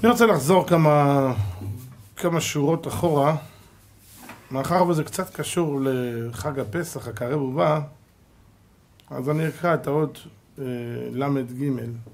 אני רוצה לחזור כמה שורות אחורה, מאחר וזה קצת קשור לחג הפסח, הקרב ובא, אז אני אקרא את האות למד ג'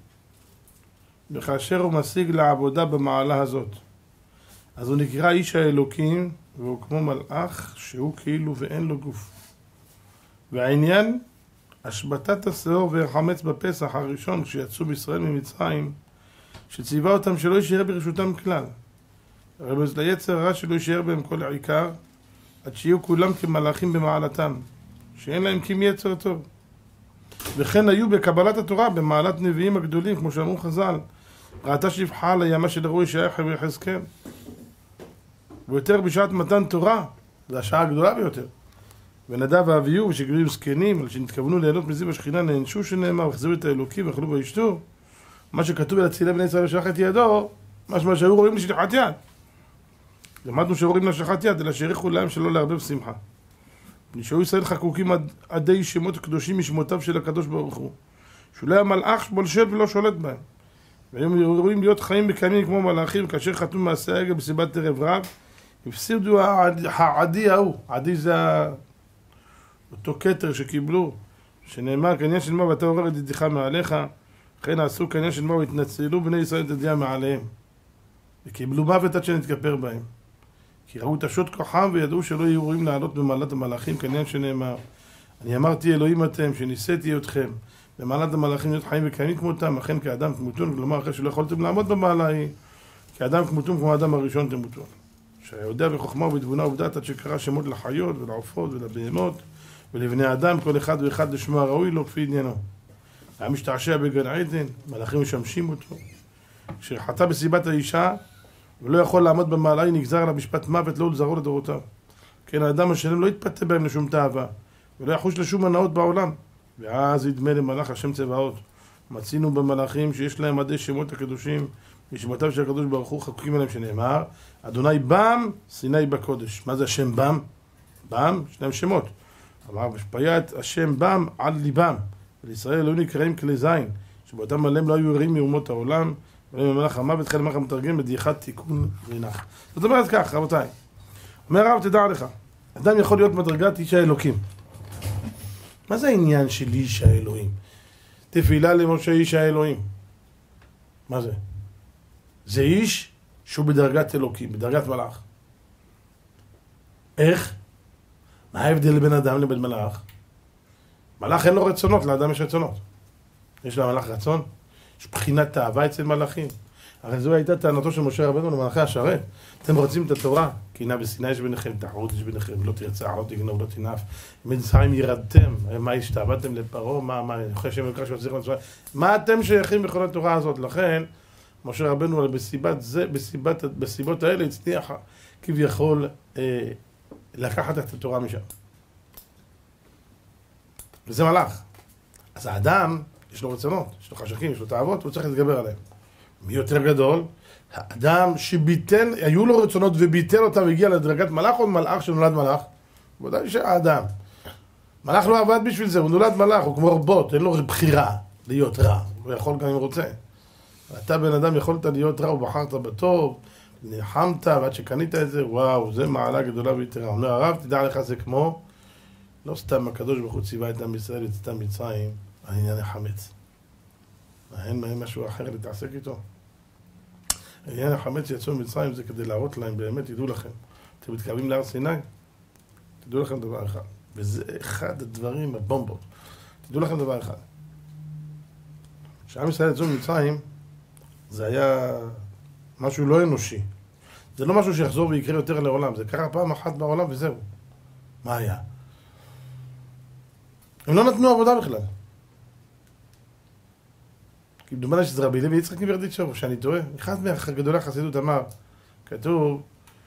וכאשר הוא משיג לעבודה במעלה הזאת, אז הוא נקרא איש האלוקים, והוא כמו מלאך שהוא כאילו ואין לו גוף. והעניין, השבתת השאור והחמץ בפסח הראשון כשיצאו בישראל ממצרים, שציווה אותם שלא יישאר ברשותם כלל. הרי זה ליצר הרע שלא יישאר בהם כל העיקר, עד שיהיו כולם כמלאכים במעלתם, שאין להם כי יצר טוב. וכן היו בקבלת התורה במעלת נביאים הגדולים, כמו שאמרו חז"ל, ראתה שפחה על הימה של הרוי שייך ויחזקאל. ויותר בשעת מתן תורה, זו השעה הגדולה ביותר. ונדב ואביהו ושגרים זקנים, שנתכוונו ליהנות מזיו השכינה, נענשו שנאמר, וחזרו את האלוקים ואכלו וישתו. מה שכתוב על הצילה בני ישראל ושלח את ידו, משמע שהיו רואים לשליחת יד. למדנו שרואים לשליחת יד, אלא שהריחו להם שלא להרבב שמחה. נשארו ישראל חקוקים עדי שמות קדושים משמותיו של הקדוש ברוך הוא. שאולי המלאך בולשל ולא שולט בהם. והיום רואים להיות חיים מקיימים כמו מלאכים, כאשר חתמו מעשה העגל בסיבת ערב רב, הפסידו העדי ההוא. עדי זה אותו כתר שקיבלו, שנאמר כעניין של מה ואתה עורר את ידיך מעליך, לכן עשו כעניין של מה והתנצלו בני ישראל את ידיהם מעליהם. וקיבלו מוות עד שנתכפר בהם. כי ראו את השוט כוחם וידעו שלא יהיו רואים לעלות במעלת המלאכים, כעניין שנאמר, אני אמרתי אלוהים אתם, שניסיתי אתכם, במעלת המלאכים להיות חיים וקיימים כמותם, אכן כאדם כמותון, כלומר אחרי שלא יכולתם לעמוד במעלה היא, כאדם כמותון כמו האדם הראשון תמותון. שיודע בחוכמה ובתבונה ובדעת עד שקרא שמות לחיות ולעופות ולבהמות ולבני אדם, כל אחד ואחד לשמו הראוי לו כפי עניינו. היה משתעשע בגן עדן, מלאכים משמשים אותו. כשחטא בסיבת האישה ולא יכול לעמוד במעלה, היא נגזר עליו משפט מוות לא לזרעו לדורותיו. כן, האדם השלם לא יתפתה בהם לשום תאווה ולא יחוש לשום הנאות בעולם. ואז ידמה למלאך השם צבאות. מצינו במלאכים שיש להם עדי שמות הקדושים, משמותיו של הקדוש ברוך הוא חקוקים עליהם, שנאמר אדוני בם סיני בקודש. מה זה השם בם? בם, שניים שמות. אמר ושפיית השם בם על ליבם, ולישראל לא נקראים כלי זין, שבאותם עליהם לא היו ערים מאומות העולם, ולהם המלאך המוות חלק מלאך המתרגם בדייחת תיקון רינח. זאת אומרת כך, רבותיי, אומר הרב, תדע לך, אדם יכול להיות מדרגת איש האלוקים. מה זה העניין של איש האלוהים? תפילה למשה איש האלוהים. מה זה? זה איש שהוא בדרגת אלוקים, בדרגת מלאך. איך? מה ההבדל בין אדם לבין מלאך? מלאך אין לו רצונות, לאדם יש רצונות. יש למלאך רצון? יש בחינת תאווה אצל מלאכים. הרי זו הייתה טענתו של משה רבנו למלאכי השרת. אתם רוצים את התורה? קנאה ושנאה יש ביניכם, תחרות יש ביניכם, לא תרצח, לא תגנוב, לא תנאף. מצרים ירדתם, מה השתעבדתם לפרעה, מה אחרי שם וקרא שמצליח למצרים? מה אתם שייכים בכל התורה הזאת? לכן, משה רבנו בסיבות האלה הצליח כביכול לקחת את התורה משם. וזה מלאך. אז האדם, יש לו רצונות, יש לו חשקים, יש לו תאוות, הוא צריך להתגבר עליהם. מי יותר גדול? האדם שביטל, היו לו רצונות וביטל אותם והגיע לדרגת מלאך, או מלאך שנולד מלאך? בוודאי שהאדם. מלאך לא עבד בשביל זה, הוא נולד מלאך, הוא כמו רבות, אין לו בחירה להיות רע, הוא יכול גם אם רוצה. אתה בן אדם יכולת להיות רע ובחרת בטוב, נלחמת ועד שקנית את זה, וואו, זה מעלה גדולה ויתרה. אומר הרב, תדע לך, זה כמו, לא סתם הקדוש ברוך הוא ציווה את עם ישראל לצאתם מצרים, על עניין החמץ. אין מהם משהו אחר להתעסק איתו. עניין החמץ שיצאו ממצרים זה כדי להראות להם, באמת, תדעו לכם. אתם מתקרבים להר סיני? תדעו לכם דבר אחד. וזה אחד הדברים, הבומבות. תדעו לכם דבר אחד. כשעם ישראל יצאו ממצרים, זה היה משהו לא אנושי. זה לא משהו שיחזור ויקרה יותר לעולם. זה קרה פעם אחת בעולם וזהו. מה היה? הם לא נתנו עבודה בכלל. כי דומה שזה רבי לוי יצחק מברדיצ'וב, שאני טועה. אחד מהגדולי החסידות אמר, כתוב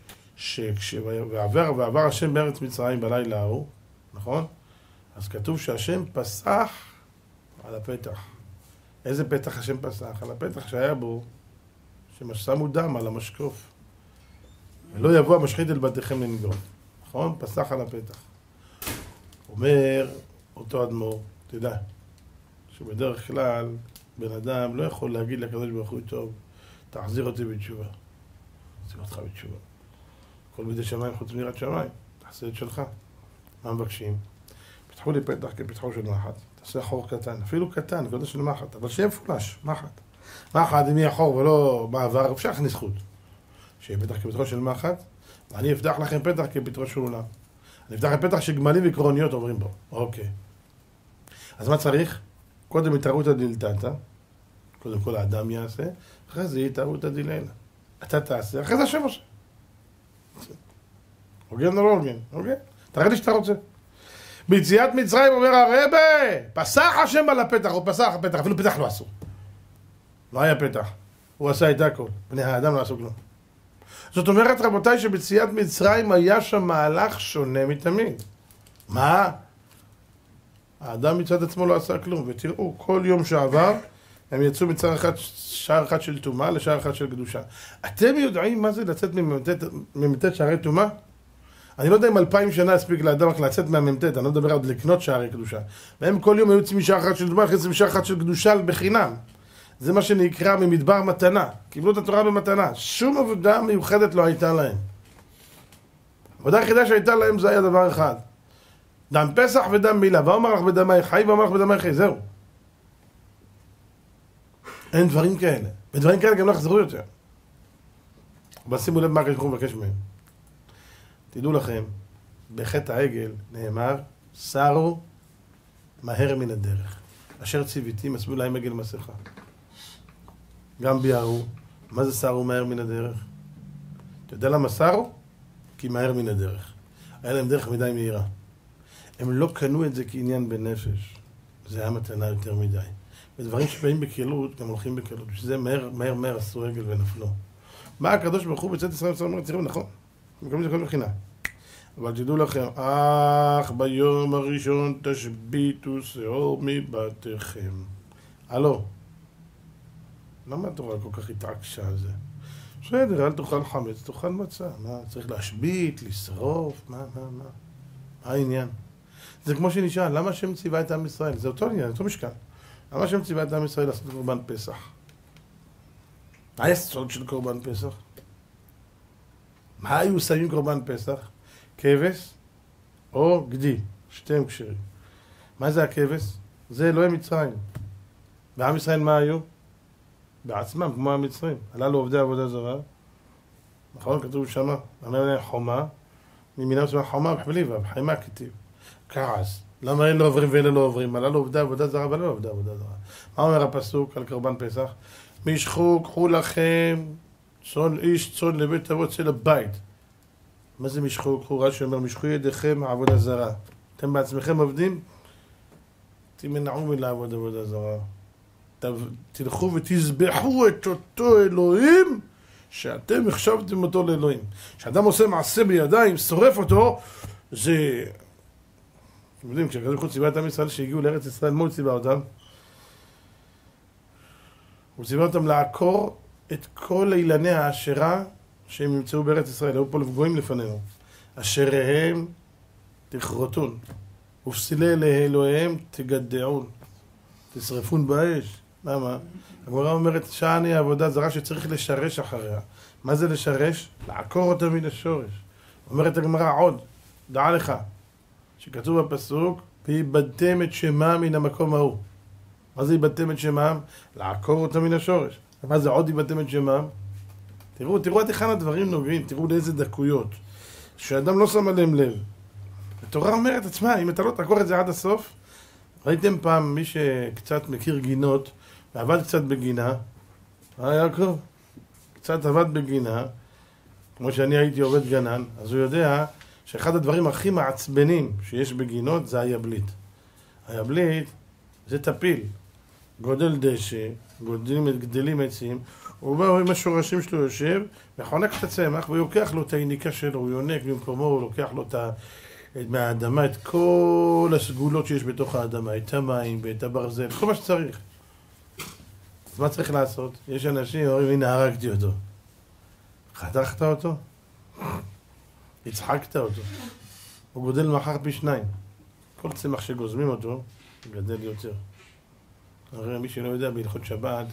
ועבר השם בארץ מצרים בלילה ההוא, נכון? אז כתוב שהשם פסח על הפתח. איזה פתח השם פסח? על הפתח שהיה בו, ששמו דם על המשקוף. ולא יבוא המשחית אל בתיכם לנגוד. נכון? פסח על הפתח. אומר אותו אדמו"ר, תדע, שבדרך כלל בן אדם לא יכול להגיד לקדוש ברוך הוא טוב, תחזיר אותי בתשובה. תחזיר אותך בתשובה. כל בידי שמיים חוץ מיראת שמיים, תעשה את שלך. מה מבקשים? פתחו לי פתח כפתחו של מחט, תעשה חור קטן, אפילו קטן, גודל של מחט, אבל שיהיה מפולש, מחט. מחט, אם יהיה חור ולא בעבר, אפשר להכניס זכות. שיהיה פתח כפתחו של מחט, ואני אפתח לכם פתח כפתחו של עולם. אני אפתח פתח שגמלים ועקרוניות עוברים בו. אוקיי. אז מה צריך? קודם התערותא דילתתא, קודם כל האדם יעשה, אחרי זה התערותא דיללה. אתה תעשה, אחרי זה השם עושה. הוגן או לא הוגן? הוגן. תראה לי שאתה רוצה. ביציאת מצרים אומר הרבה, פסח השם על הפתח, הוא פסח הפתח, אפילו פתח לא עשו. לא היה פתח, הוא עשה את הכל, בני האדם לא עשו כלום. זאת אומרת רבותיי שביציאת מצרים היה שם מהלך שונה מתמיד. מה? האדם מצד עצמו לא עשה כלום, ותראו, כל יום שעבר הם יצאו שער אחד של טומאה לשער אחד של קדושה. אתם יודעים מה זה לצאת ממ"ט שערי טומאה? אני לא יודע אם 2000 שנה הספיק לאדם רק לצאת מהמ"ט, אני לא מדבר עוד לקנות שערי קדושה. והם כל יום היו יוצאים משער אחד של טומאה, יוצאים משער אחד של קדושה בחינם. זה מה שנקרא ממדבר מתנה. קיבלו את התורה במתנה. שום עבודה מיוחדת לא הייתה להם. העבודה היחידה שהייתה להם זה היה דבר אחד. דם פסח ודם מילה. ואומר לך בדמי חי ואומר לך בדמי חי. זהו. אין דברים כאלה. ודברים כאלה גם לא יחזרו יותר. אבל שימו לב מה הקדוש ברוך הוא מבקש מהם. תדעו לכם, בחטא העגל נאמר, סרו מהר מן הדרך. אשר ציוויתי מסבו להם עגל מסכה. גם ביארו. מה זה סרו מהר מן הדרך? אתה יודע למה סרו? כי מהר מן הדרך. היה להם דרך מדי מהירה. הם לא קנו את זה כעניין בנפש. זה היה מתנה יותר מדי. ודברים שבאים בקלות, גם הולכים בקלות. שזה מהר עשו עגל ונפלו. מה הקדוש ברוך הוא בצאת ישראל אומר, תראו, נכון. מקבלים את זה כל בחינה. אבל תדעו לכם, אך ביום הראשון תשביתו שאור מבתיכם. הלו, למה התורה כל כך התעקשה על זה? בסדר, אל תאכל חמץ, תאכל מצה. מה, צריך להשבית, לשרוף? מה העניין? זה כמו שנשאל, למה השם ציווה את עם ישראל? זה אותו עניין, אותו משקל. למה השם ציווה את עם ישראל לעשות קורבן פסח? מה היסוד של קורבן פסח? מה היו שמים קורבן פסח? כבש או גדי, שתיהם כשרים. מה זה הכבש? זה אלוהי מצרים. ועם ישראל מה היו? בעצמם, כמו המצרים. הללו עובדי עבודה זרה. נכון? כתוב שמה. אמר להם חומה. מימינם שמה חומה בחבליבה, בחיימה כתיב. כעס. למה אין לו עוברים ואלה לא עוברים? הללו עובדי עבודה זרה ולא עובדי עבודה זרה. מה אומר הפסוק על קורבן פסח? משחו, קחו לכם צאן איש צאן לבית אבות של הבית. מה זה משחו? קחו רש"י אומר, משחו ידיכם עבודה זרה. אתם בעצמכם עובדים? תמנעו מלעבוד עבודה זרה. תלכו ותזבחו את אותו אלוהים שאתם החשבתם אותו לאלוהים. כשאדם עושה מעשה בידיים, שורף אותו, זה... אתם יודעים, כשהקדוש ברוך הוא ציווה את עם ישראל שהגיעו לארץ ישראל, מה הוא ציווה אותם? הוא ציווה אותם לעקור את כל אילני העשרה שהם ימצאו בארץ ישראל. היו פה לפגועים לפנינו. אשריהם תכרותון, ופסילי לאלוהיהם תגדעון, תשרפון באש. למה? הגמרא אומרת שעני עבודה זרה שצריך לשרש אחריה. מה זה לשרש? לעקור אותה מן השורש. אומרת הגמרא עוד, דע לך, שכתוב בפסוק, ויבדתם את שמם מן המקום ההוא. מה זה יבדתם את שמם? לעקור אותה מן השורש. מה זה עוד יבדתם את שמם? תראו את היכן הדברים נוגעים, תראו לאיזה דקויות, שאדם לא שם עליהם לב. התורה אומרת עצמה, אם אתה לא תעקור את זה עד הסוף, ראיתם פעם מי שקצת מכיר גינות, ועבד קצת בגינה, יעקב, קצת עבד בגינה, כמו שאני הייתי עובד גנן, אז הוא יודע שאחד הדברים הכי מעצבנים שיש בגינות זה היבלית. היבלית זה טפיל, גודל דשא, גדלים עצים, הוא בא עם השורשים שלו יושב, וחונק את הצמח, והוא לוקח לו את היניקה שלו, הוא יונק במקומו, הוא לוקח לו מהאדמה את כל הסגולות שיש בתוך האדמה, את המים ואת הברזל, כל מה שצריך. אז מה צריך לעשות? יש אנשים אומרים, הנה הרגתי אותו. חתכת אותו? הצחקת אותו. הוא גודל מחר פי 2. כל צמח שגוזמים אותו, גדל יותר. הרי מי שלא יודע, בהלכות שבת,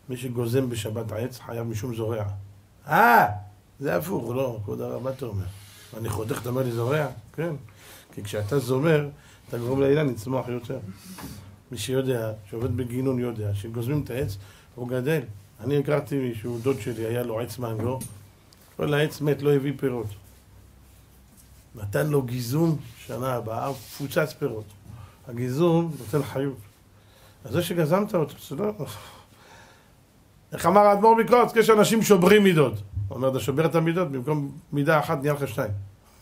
מי שגוזם בשבת העץ חייב משום זורע. זה הפוך, לא, כבוד הרב, מה אתה אומר? אני חותך, אתה אומר לי זורע? כן. כי כשאתה זומר, אתה גורם לאילן לצמוח יותר. מי שיודע, שעובד בגינון יודע, שגוזמים את העץ, הוא גדל. אני הכרתי מישהו, דוד שלי, היה לו עץ מנגו, כל העץ מת, לא הביא פירות. נתן לו גיזום שנה הבאה, פוצץ פירות. הגיזום נותן חיות. אז זה שגזמת אותו, זה לא... איך אמר האדמו"ר מקוצק, יש אנשים שוברים מידות. הוא אומר, אתה שובר את המידות, במקום מידה אחת נהיה לך 2.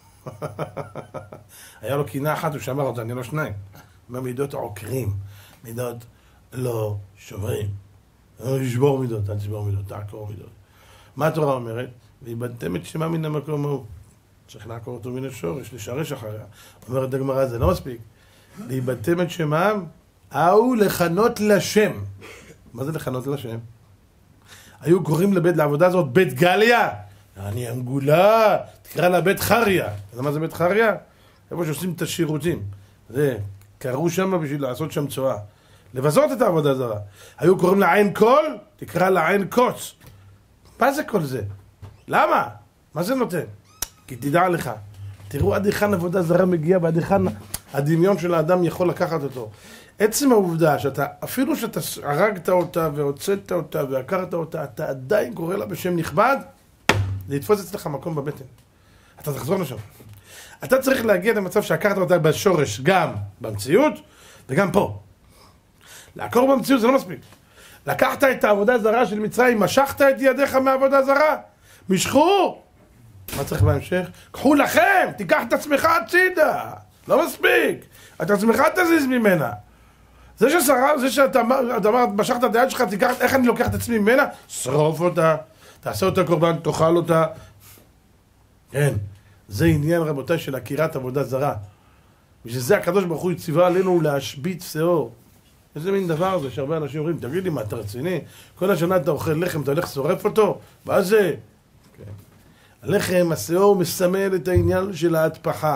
היה לו קינה אחת, הוא שמר אותה, נהיה לו 2. אומר, מידות עוקרים, מידות לא שוברים. לשבור מידות, אל תשבור מידות, תעקור מידות. מה התורה אומרת? ואיבדתם את שמה מן המקום ההוא. צריך לעקור אותו מן השורש, לשרש אחריה. אומרת הגמרא, זה לא מספיק. ואיבדתם את שמם, ההוא לכנות לשם. מה זה לכנות לשם? היו קוראים לעבודה הזאת בית גליה. אני המגולה, תקרא לה בית חריה. אתה יודע מה זה בית חריה? איפה שעושים את השירותים. זה, קראו שם בשביל לעשות שם צועה. לבזות את העבודה הזרה. היו קוראים לה עין קול, תקרא לה עין קוץ. מה זה כל זה? למה? מה זה נותן? כי תדע לך, תראו עד היכן עבודה זרה מגיעה ועד היכן הדמיון של האדם יכול לקחת אותו. עצם העובדה שאתה, אפילו שאתה הרגת אותה והוצאת אותה והכרת אותה, אתה עדיין קורא לה בשם נכבד, לתפוס אצלך מקום בבטן. אתה תחזור לשם. אתה צריך להגיע למצב שהכרת אותה בשורש גם במציאות וגם פה. לעקור במציאות זה לא מספיק. לקחת את העבודה הזרה של מצרים, משכת את ידיך מהעבודה זרה, משכו. מה צריך בהמשך? קחו לכם, תיקח את עצמך הצידה. לא מספיק. את עצמך תזיז ממנה. זה שאתה אמרת, משכת את היד שלך, תיקח, איך אני לוקח את עצמי ממנה? שרוף אותה, תעשה אותה קורבן, תאכל אותה. כן, זה עניין רבותיי של הכירת עבודה זרה. בשביל זה הקדוש ברוך הוא הציווה עלינו להשבית שאור. איזה מין דבר זה שהרבה אנשים אומרים, תגיד לי מה, אתה רציני? כל השנה אתה אוכל לחם, אתה הולך שורף אותו? מה זה? כן. הלחם, השאור מסמל את העניין של ההתפחה.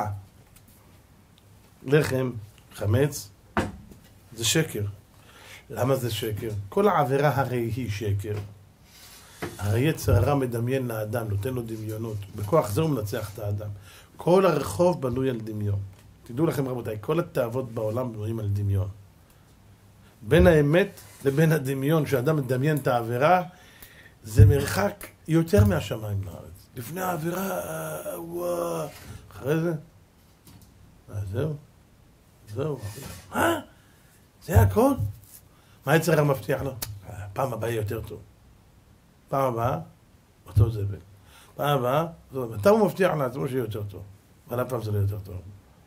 לחם, חמץ, זה שקר. למה זה שקר? כל העבירה הרי היא שקר. הרי יצר הרע מדמיין לאדם, נותן לו דמיונות. בכוח זה הוא מנצח את האדם. כל הרחוב בנוי על דמיון. תדעו לכם רבותיי, כל התאוות בעולם בנויים על דמיון. בין האמת לבין הדמיון, שאדם מדמיין את העבירה, זה מרחק יותר מהשמיים לארץ. לפני העבירה, וואו, אחרי זה, זהו. מה? זה הכל? מה יצר הרע מבטיח לו? פעם הבאה יותר טוב. פעם הבאה, אותו זבל. פעם הבאה, אתה הוא מבטיח לעצמו שיהיה יותר טוב. אבל אף פעם זה לא יותר טוב.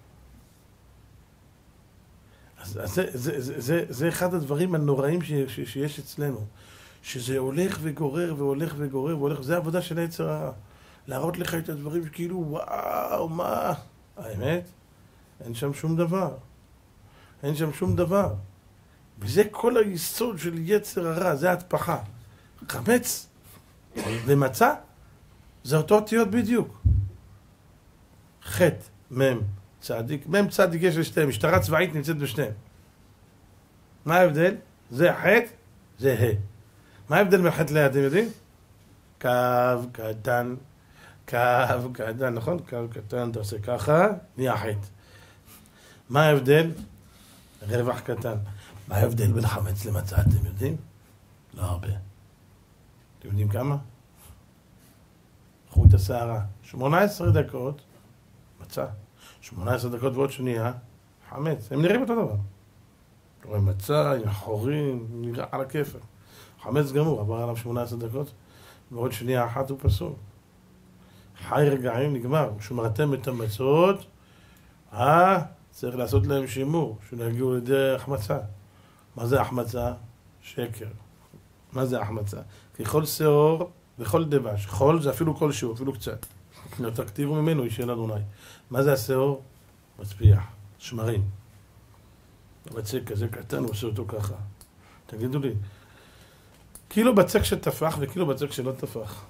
אז זה אחד הדברים הנוראים שיש אצלנו. שזה הולך וגורר והולך וגורר והולך. זה העבודה של היצר הרע. להראות לך את הדברים שכאילו, וואו, מה? האמת? אין שם שום דבר. אין שם שום דבר. וזה כל היסוד של יצר הרע, זה ההתפחה. חמץ ומצה, זה אותו אותיות בדיוק. חטא, מם, צדיק. מם צדיק יש לשתיהם, משטרה צבאית נמצאת בשתיהם. מה ההבדל? זה חטא, זה ה. מה ההבדל בין חטא לה, אתם יודעים? קו קטן, נכון? קו קטן, אתה עושה ככה, נהיה חטא. מה ההבדל? רווח קטן. מה ההבדל בין חמץ למצה, אתם יודעים? לא הרבה. אתם יודעים כמה? קחו את השערה. 18 דקות, מצה. 18 דקות ועוד שנייה, חמץ. הם נראים אותו דבר. אתה רואה מצה, עם חורים, נראה על הכיפר. חמץ גמור, עבר עליו 18 דקות, ועוד שנייה אחת הוא פסול. חי רגעים נגמר. כשמרתם את המצות, צריך לעשות להם שימור, שלא יגיעו לידי החמצה. מה זה החמצה? שקר. מה זה החמצה? כי כל שאור וכל דבש. חול זה אפילו כלשהו, אפילו קצת. לא תקטירו ממנו, ישאל אדוני. מה זה השאור? מצפיח, שמרים. בצק כזה קטן, הוא עושה אותו ככה. תגידו לי, קילו בצק שטפח וקילו בצק שלא טפח.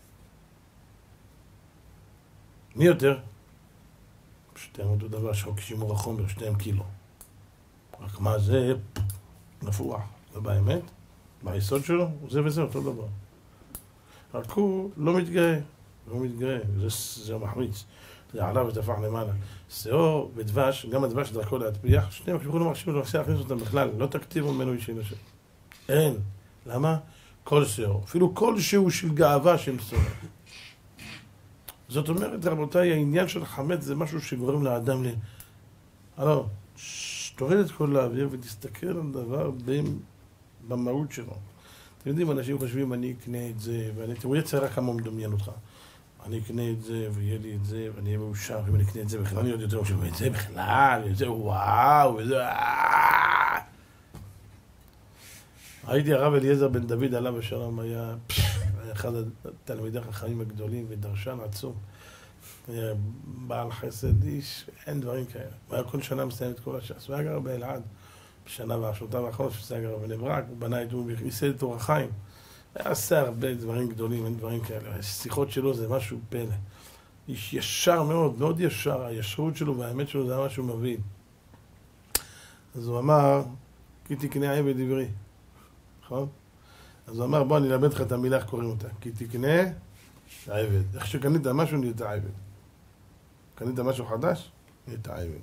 מי יותר? שתיהם אותו דבר, שוק שימור החומר, שתיהם קילו. רק מה זה? נפוח. ובאמת? ביסוד שלו, זה וזה אותו דבר. רק הוא לא מתגאה, זה מחמיץ. זה עליו ותפח למעלה. שאור ודבש, גם הדבש דרכו להטפיח, שניהם כשבכו לא מרשים ולמעשה להכניס אותם בכלל, לא תקטיבו ממנו אישי לשם. אין. למה? כל שאור. אפילו כלשהו של גאווה של שאור. זאת אומרת, רבותיי, העניין של חמץ זה משהו שגורם לאדם הלו, תוריד את כל האוויר ותסתכל על דבר במהות שלו. אתם יודעים, אנשים חושבים, אני אקנה את זה, תראו יצא רק כמה מדמיין אותך. אני אקנה את זה, ויהיה לי את זה, ואני אהיה מאושר, ואם אני אקנה את זה בכלל, אני עוד יותר חושב, את זה בכלל, את זה וואו, וזה ראיתי הרב אליעזר בן דוד עליו השלום, היה אחד התלמידי החכמים הגדולים ודרשן עצום. היה בעל חסד איש, אין דברים כאלה. הוא היה כל שנה מסיים את כל הש"ס. הוא היה גר באלעד, בשנה והשנותיו האחרונות, שהוא היה גר בבני ברק, הוא בנה את הוא ייסד את אור החיים. היה עושה הרבה דברים גדולים, אין דברים כאלה. השיחות שלו זה משהו פלא. איש ישר מאוד, מאוד ישר. הישרות שלו והאמת שלו זה משהו מבין. אז הוא אמר, כי תקנה עבד עברי. נכון? אז הוא אמר, בוא אני אלמד לך את המילה, איך קוראים אותה. כי תקנה עבד. איך שקנית משהו נהיית עבד. קנית משהו חדש, נהיית עבד.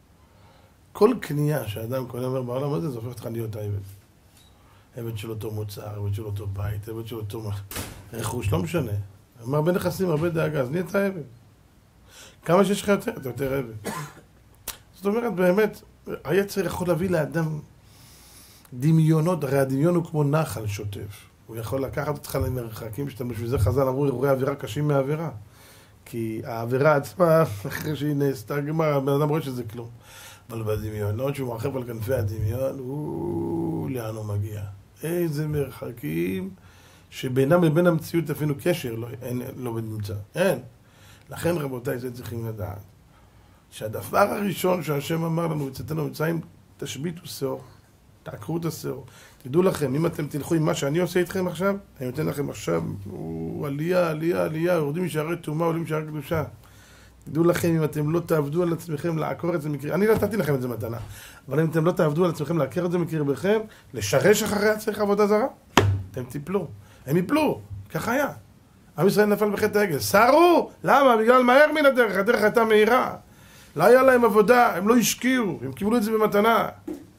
כל קנייה שאדם קונה אומר בעולם הזה, זה הופך אותך להיות עבד. עבד של אותו מוצר, עבד של אותו בית, עבד של אותו רכוש, לא משנה. אמר הרבה נכסים, הרבה דאגה, אז נהיית עבד. כמה שיש לך יותר, אתה יותר עבד. זאת אומרת, באמת, היצר יכול להביא לאדם דמיונות, הרי הדמיון הוא כמו נחל שוטף. הוא יכול לקחת אותך למרחקים שאתה בשביל זה חז"ל אמרו אירועי עבירה קשים מהעבירה. כי העבירה עצמה, אחרי שהיא נעשתה גמר, הבן אדם רואה שזה כלום. אבל בדמיונות שהוא מרחב על כנפי הדמיון, לאן הוא מגיע? איזה מרחקים שבינם לבין המציאות אפילו קשר לא בנמצא. אין. לכן רבותיי, זה צריכים לדעת. שהדבר הראשון שהשם אמר לנו, יצאתנו מצרים, תשביתו שאור. תעקרו את השאור. תדעו לכם, אם אתם תלכו עם מה שאני עושה איתכם עכשיו, אני נותן לכם עכשיו, עלייה, יורדים משערי תאומה, עולים משערי קדושה. תדעו לכם, אם אתם לא תעבדו על עצמכם לעקור את זה מקרב, אני נתתי לכם את זה מתנה, אבל אם אתם לא תעבדו על עצמכם לעקר את זה מקרבכם, לשרש אחרי הצריך עבודה זרה, אתם תיפלו. הם יפלו, ככה היה. עם ישראל נפל בחטא העגל. סערו! למה? בגלל מהר מן הדרך, הדרך הייתה מהירה. לא היה להם עבודה, הם לא השקיעו, הם קיבלו את זה במתנה.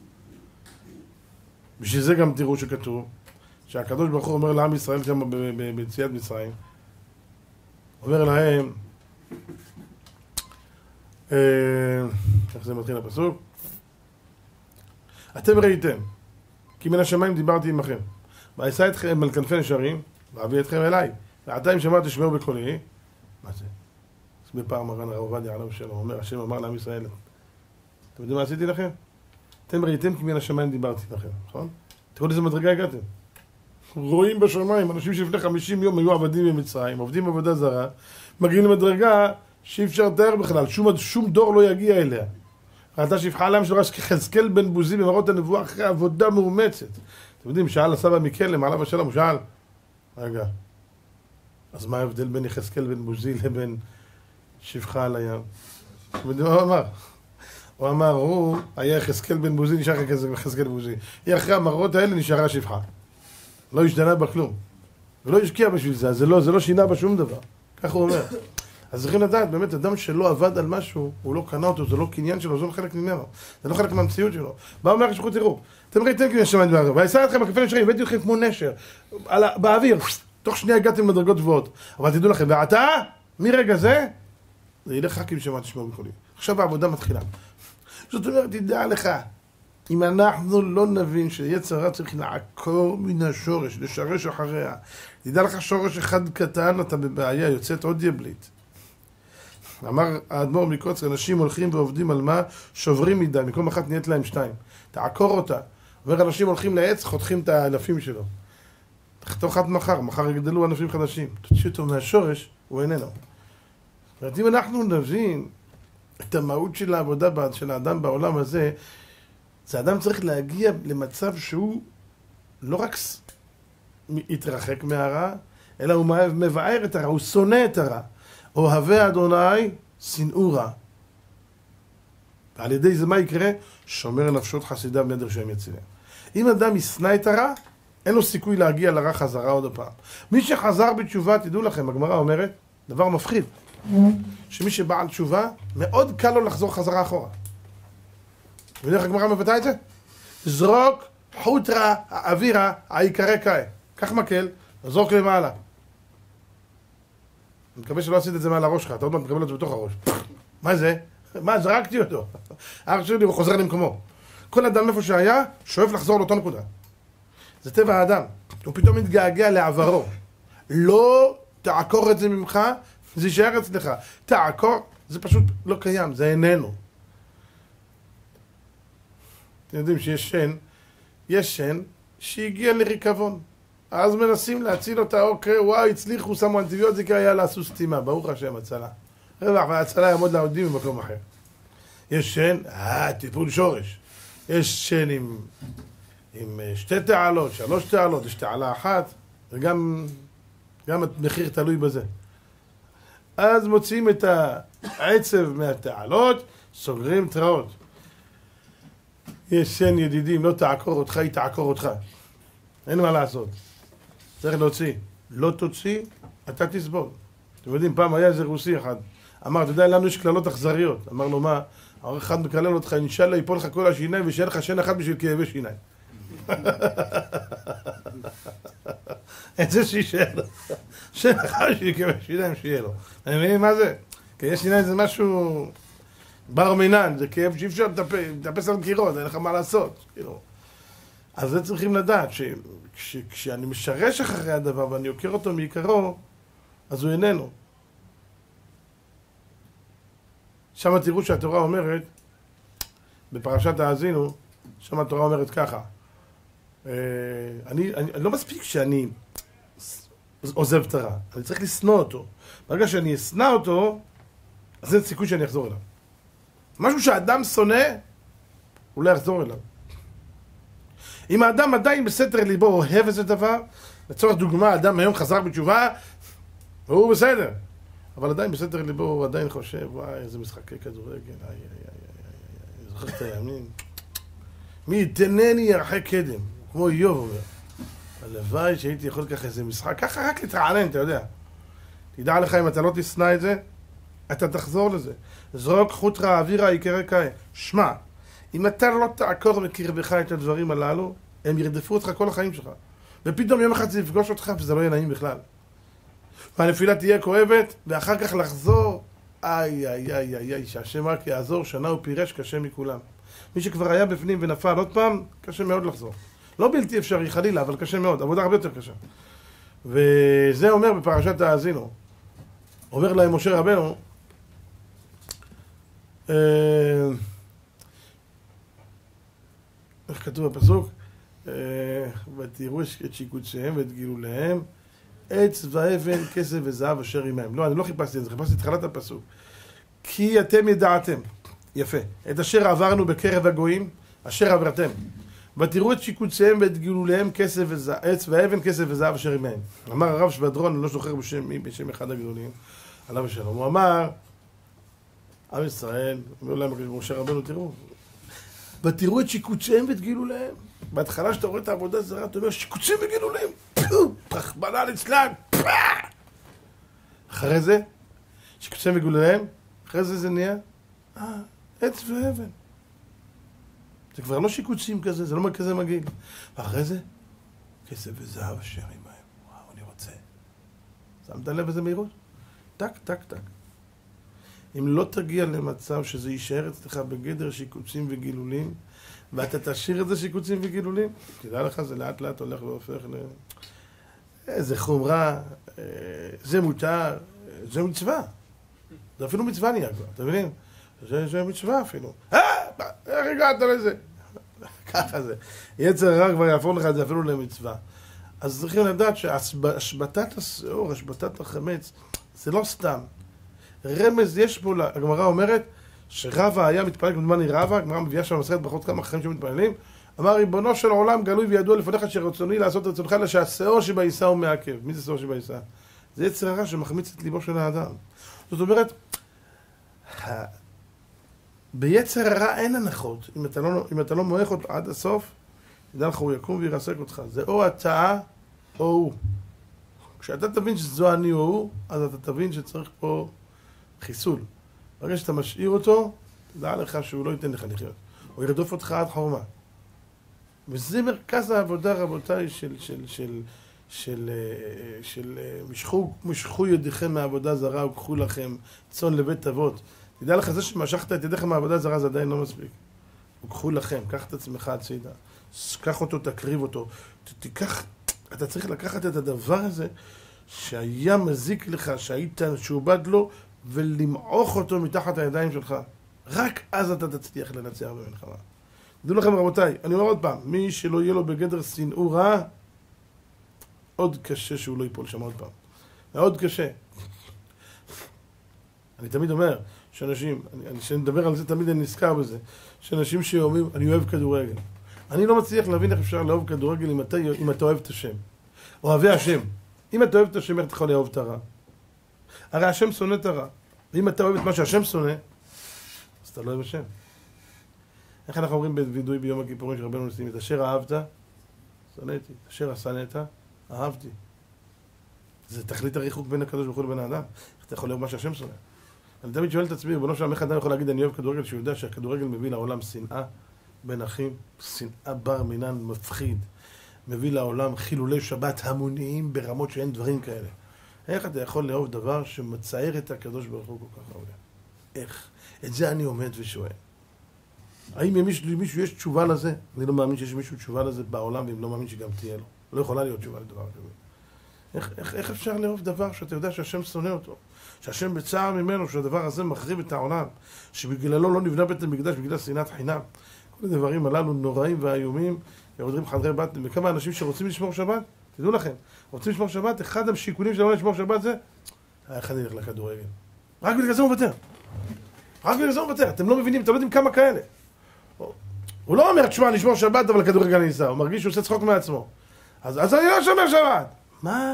בשביל זה גם תראו שכתוב, שהקדוש ברוך הוא אומר לעם ישראל שם ביציאת מצרים, אומר להם, איך זה מתחיל הפסוק? אתם ראיתם, כי מן השמיים דיברתי עמכם, ואשא אתכם על כנפי נשרים, ואביא אתכם אליי, ועתה אם שמעת תשמעו בקולי, מה זה? אז בפעם מרן הרב עובדיה עליו שלום, אומר, השם אמר לעם ישראל, אתם יודעים מה עשיתי לכם? אתם ראיתם כי מן השמיים דיברתי לכם, נכון? תראו איזה מדרגה הגעתם. רואים בשמיים, אנשים שלפני 50 יום היו עבדים במצרים, עובדים עבודה זרה, מגיעים למדרגה שאי אפשר לתאר בכלל, שום דור לא יגיע אליה. ראתה שפחה להם של ראש כחזקאל בן בוזי במראות הנבואה אחרי עבודה מאומצת. אתם יודעים, שאל הסבא מקלם, עליו השלום, הוא שאל, רגע, אז מה ההבדל בין יחזקאל בן בוזי לבין שפחה על הים? אתם יודעים מה הוא אמר? הוא אמר, הוא היה יחזקאל בן בוזי, נשאר יחזקאל בן בוזי. היא אחרי המראות האלה נשארה שפחה. לא השתנה בה כלום. ולא השקיע בשביל זה, זה לא שינה בה שום דבר. כך הוא אומר. אז צריכים לדעת, באמת, אדם שלא עבד על משהו, הוא לא קנה אותו, זה לא קניין שלו, זה לא חלק ממנו. זה לא חלק מהמציאות שלו. בא אומר, שכו תראו, אתם ראיתם כי נשמעת בערב, ואשא אתכם על כנפי נשרים, הבאתי אתכם כמו נשר, באוויר, תוך שנייה הגעתם לדרגות גבוהות. אבל תדעו לכם, ועתה, מרגע זה, זה ילך רק אם שמעת תשמעו בקולי. עכשיו העבודה מתחילה. זאת אומרת, תדע לך, אם אנחנו לא נבין שיצר הרע צריך לעקור מן השורש, לשרש אחריה, תדע לך שורש אחד קטן, אתה בבעיה, יוצאת עוד יבלית. אמר האדמו"ר מקוצר, אנשים הולכים ועובדים על מה? שוברים מדי, מקום אחת נהיית להם 2. תעקור אותה. אומר, אנשים הולכים לעץ, חותכים את הענפים שלו. תחתוך עד מחר יגדלו ענפים חדשים. תוציא אותו מהשורש, הוא איננו. זאת אומרת, אם אנחנו נבין את המהות של העבודה של האדם בעולם הזה, זה אדם צריך להגיע למצב שהוא לא רק יתרחק מהרע, אלא הוא מבאר את הרע, הוא שונא את הרע. אוהבי אדוני, שנאו רע. ועל ידי זה מה יקרה? שומר נפשות חסידיו נדר שהם יצילם. אם אדם ישנא את הרע, אין לו סיכוי להגיע לרע חזרה עוד הפעם. מי שחזר בתשובה, תדעו לכם, הגמרא אומרת, דבר מפחיד. שמי שבעל תשובה, מאוד קל לו לחזור חזרה אחורה. ודרך הגמרא מבטא את זה? זרוק חוטרה, אווירה, העיקרי קאי. קח מקל, זרוק למעלה. אני מקווה שלא עשית את זה מעל הראש שלך, אתה עוד מעט מקבל את זה בתוך הראש. מה זה? מה, זרקתי אותו. אח שלי הוא חוזר למקומו. כל אדם איפה שהיה, שואף לחזור לאותו נקודה. זה טבע האדם. הוא פתאום מתגעגע לעברו. לא תעקור את זה ממך, זה יישאר אצלך. תעקור, זה פשוט לא קיים, זה איננו. אתם יודעים שיש שן שהגיע לריקבון. אז מנסים להציל אותה, אוקיי, וואי, הצליחו, שמו אנטיביוטיקה, היה לעשו סתימה, ברוך השם, הצלה. רווח, והצלה יעמוד לעובדים במקום אחר. יש שן, טיפול שורש. יש שן עם 2 תעלות, 3 תעלות, יש תעלה אחת, וגם המחיר תלוי בזה. אז מוציאים את העצב מהתעלות, סוגרים תראות. יש שן ידידים, לא תעקור אותך, היא תעקור אותך. אין מה לעשות. צריך להוציא. לא תוציא, אתה תסבול. אתם יודעים, פעם היה איזה רוסי אחד. אמר, אתה יודע, לנו יש כללות אכזריות. אמר לו, מה? העורך אחד מקלל אותך, אינשאללה, ייפול לך כל השיניים ושיהיה לך שן אחד בשביל כאבי שיניים. את זה שישאר לו. שן אחד בשביל כאבי שיניים שיהיה לו. אני מבין מה זה? כאבי שיניים זה משהו בר מינן, זה כאב שאי אפשר לטפס על קירות, אין לך מה לעשות. אז זה צריכים לדעת, כשאני משרש אחרי הדבר ואני עוקר אותו מעיקרו, אז הוא איננו. שם תראו שהתורה אומרת, בפרשת האזינו, שם התורה אומרת ככה, אני לא מספיק שאני עוזב את הרע, אני צריך לשנוא אותו. ברגע שאני אשנא אותו, אז אין סיכוי שאני אחזור אליו. משהו שהאדם שונא, הוא לא יחזור אליו. אם האדם עדיין בסתר ליבו אוהב איזה דבר, לצורך דוגמה, האדם היום חזר בתשובה, והוא בסדר. אבל עדיין בסתר ליבו הוא עדיין חושב, וואי, איזה משחקי כדורגל, אני זוכר את הימים. מי יתנני ירחק קדם, כמו איוב אומר. הלוואי שהייתי יכול ככה איזה משחק, ככה רק להתרענן, אתה יודע. תדע לך, אם אתה לא תשנא את זה, אתה תחזור לזה. זרוק חוטרה, אווירה, עיקרי קאי. שמע, אם אתה לא תעקור מקרבך את הדברים הללו, הם ירדפו אותך כל החיים שלך. ופתאום יום אחד זה יפגוש אותך, וזה לא יהיה נעים בכלל. והנפילה תהיה כואבת, ואחר כך לחזור, שהשם רק יעזור, שנה הוא פירש קשה מכולם. מי שכבר היה בפנים ונפל עוד פעם, קשה מאוד לחזור. לא בלתי אפשרי חלילה, אבל קשה מאוד, עבודה הרבה יותר קשה. וזה אומר בפרשת האזינו, אומר להם משה רבנו, איך כתוב בפסוק? ותראו את שיקוציהם ואת גילוליהם, עץ ואבן, כסף וזהב אשר עמהם. לא, אני לא חיפשתי את זה, חיפשתי את תחילת הפסוק. כי אתם ידעתם, יפה, את אשר עברנו בקרב הגויים, אשר עברתם. ותראו את שיקוציהם ואת גילוליהם, עץ ואבן, כסף וזהב אשר עמהם. אמר הרב שבדרון, אני לא זוכר בשם אחד הגדולים, עליו השלום. הוא אמר, עם ישראל, אומר להם משה רבנו, תראו, ותראו את שיקוציהם ואת גילוליהם. בהתחלה שאתה רואה את העבודה זרה, אתה אומר, שיקוציהם וגילוליהם, פחבנה לצלן, אחרי זה, שיקוציהם וגילוליהם, אחרי זה נהיה, עץ ואבן. זה כבר לא שיקוצים כזה, זה לא כזה מגעיל. ואחרי זה, כסף וזהב אשר עמהם. וואו, אני רוצה. שמת לב איזה מהירות? טק, טק, טק. אם לא תגיע למצב שזה יישאר אצלך בגדר שיקוצים וגילולים, ואתה תשאיר את זה שיקוצים וגילולים, תדע לך, זה לאט לאט הולך והופך איזה חומרה, זה מותר, זה מצווה. זה אפילו מצווה נהיה כבר, אתה מבין? זה מצווה אפילו. איך הגעת לזה? ככה זה. יצר הרע כבר יהפוך לך את זה אפילו למצווה. אז צריכים לדעת שהשבתת השעור, השבתת החמץ, זה לא סתם. רמז יש פה, הגמרא אומרת, שרבא היה מתפלל, כמדומני רבא, הגמרא מביאה שם מסכת ברכות כמה אחרים שמתפללים, אמר, ריבונו של עולם גלוי וידוע לפניך שרצוני לעשות רצונך, אלא שהשעור שבעיסה הוא מעכב. מי זה שעור שבעיסה? זה יצר הרע שמחמיץ את ליבו של האדם. זאת אומרת, ביצר הרע אין הנחות. אם אתה לא מועך אותו עד הסוף, ידע לך, הוא יקום וירסק אותך. זה או אתה או הוא. כשאתה תבין שזו אני או הוא, אז אתה תבין שצריך פה חיסול. ברגע שאתה משאיר אותו, תדע לך שהוא לא ייתן לך לחיות. הוא ירדוף אותך עד חורמה. וזה מרכז העבודה, רבותיי, של משכו ידיכם מעבודה זרה וקחו לכם צאן לבית אבות. תדע לך, זה שמשכת את ידיכם מעבודה זרה זה עדיין לא מספיק. וקחו לכם, קח את עצמך הצידה. קח אותו, תקריב אותו. אתה צריך לקחת את הדבר הזה שהיה מזיק לך, שהיית שעובד לו, ולמעוך אותו מתחת הידיים שלך. רק אז אתה תצליח לנצח במלחמה. תדעו לכם רבותיי, אני אומר עוד פעם, מי שלא יהיה לו בגדר שנאו רע, עוד קשה שהוא לא ייפול שם עוד פעם. מאוד קשה. אני תמיד אומר שאנשים, כשאני מדבר על זה תמיד אני נזכר בזה, שאנשים שאומרים, אני אוהב כדורגל. אני לא מצליח להבין איך אפשר לאהוב כדורגל אם אתה אוהב את השם. אוהבי השם. אם אתה אוהב את השם, איך אתה יכול לאהוב את הרע? הרי השם שונא את הרע. ואם אתה אוהב את מה שהשם שונא, אז אתה לא אוהב השם. איך אנחנו אומרים בווידוי ביום הכיפורים שרבנו נשים את אשר אהבת, שנאתי. אשר שנאת, אהבתי. זה תכלית הריחוק בין הקדוש ברוך הוא לבין האדם. איך אתה יכול לאהוב מה שהשם שונא? אני תמיד שואל את עצמי, ריבונו של עולם, איך אדם יכול להגיד אני אוהב כדורגל, שהוא יודע שהכדורגל מביא לעולם שנאה בין אחים, שנאה בר מינן מפחיד. מביא לעולם חילולי שבת המוניים ברמות שאין דברים כאלה. איך אתה יכול לאהוב דבר שמצער את הקדוש ברוך הוא כל כך הרבה? איך? את זה אני עומד ושואל. האם למישהו יש תשובה לזה? אני לא מאמין שיש מישהו תשובה לזה בעולם, ואם לא מאמין שגם תהיה לו. לא יכולה להיות תשובה לדבר כזה. איך אפשר לאהוב דבר שאתה יודע שהשם שונא אותו? שהשם בצער ממנו, שהדבר הזה מחריב את העולם, שבגללו לא נבנה בית המקדש בגלל שנאת חינם. כל הדברים הללו נוראים ואיומים, ועודרים חדרי בטן. וכמה אנשים שרוצים לשמור שבת, תדעו לכם, רוצים לשמור שבת, אחד השיקולים שלנו לשמור שבת זה, אחד ילך לכדורגל. רק בגלל זה הוא מוותר. רק בגלל זה הוא מוותר. אתם לא מבינים, אתם לא יודעים כמה כאלה. הוא לא אומר, תשמע, לשמור שבת, אבל לכדורגל אני אסע. הוא מרגיש שהוא עושה צחוק מעצמו. אז אני לא שומר שבת. מה?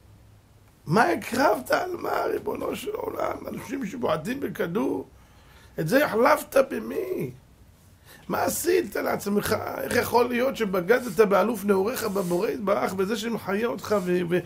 מה הקרבת על מה, ריבונו של עולם? אנשים שבועדים בכדור? את זה החלפת במי? מה עשית לעצמך? איך יכול להיות שבגדת באלוף נעוריך בבורא יתברך בזה שמחיה אותך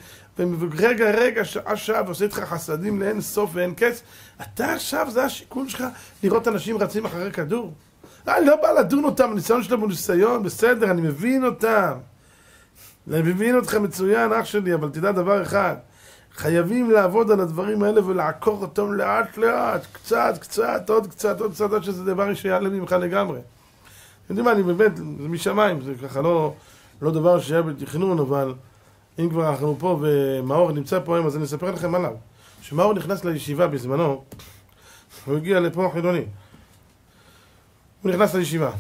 ורגע שעה ועושה איתך חסדים לאין סוף ואין קץ? אתה עכשיו, זה השיקול שלך לראות אנשים רצים אחרי כדור? אני לא בא לדון אותם, הניסיון שלהם הוא ניסיון, בסדר, אני מבין אותם. אני מבין אותך מצוין, אח שלי, אבל תדע דבר אחד. חייבים לעבוד על הדברים האלה ולעקור אותם לאט לאט, קצת, עוד קצת, עד שזה דבר שיעלה ממך לגמרי. אתם יודעים מה, אני באמת, זה משמיים, זה ככה לא דבר שהיה בתכנון, אבל אם כבר אנחנו פה ומאור נמצא פה היום, אז אני אספר לכם עליו. שמאור נכנס לישיבה בזמנו, הוא הגיע לפה חילוני. הוא נכנס לישיבה.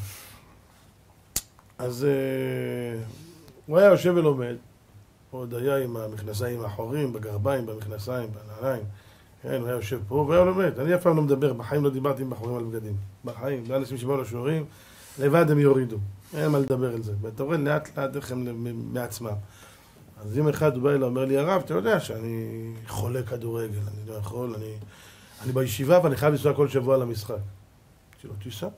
אז הוא היה יושב ולומד, הוא עוד היה עם המכנסיים האחוריים, בגרביים, במכנסיים, בנעליים. כן, הוא היה יושב פה והיה לומד. אני אף פעם לא מדבר, בחיים לא דיברתי עם בחורים על בגדים. בחיים, לא אנשים שבאו לשיעורים, לבד הם יורידו. אין מה לדבר על זה. ואתה רואה לאט לאט איך הם מעצמם. אז יום אחד הוא בא אליי, אומר לי, הרב, אתה יודע שאני חולה כדורגל, אני לא יכול, אני בישיבה ואני חייב לנסוע כל שבוע למשחק. אמרתי לו, תיסע?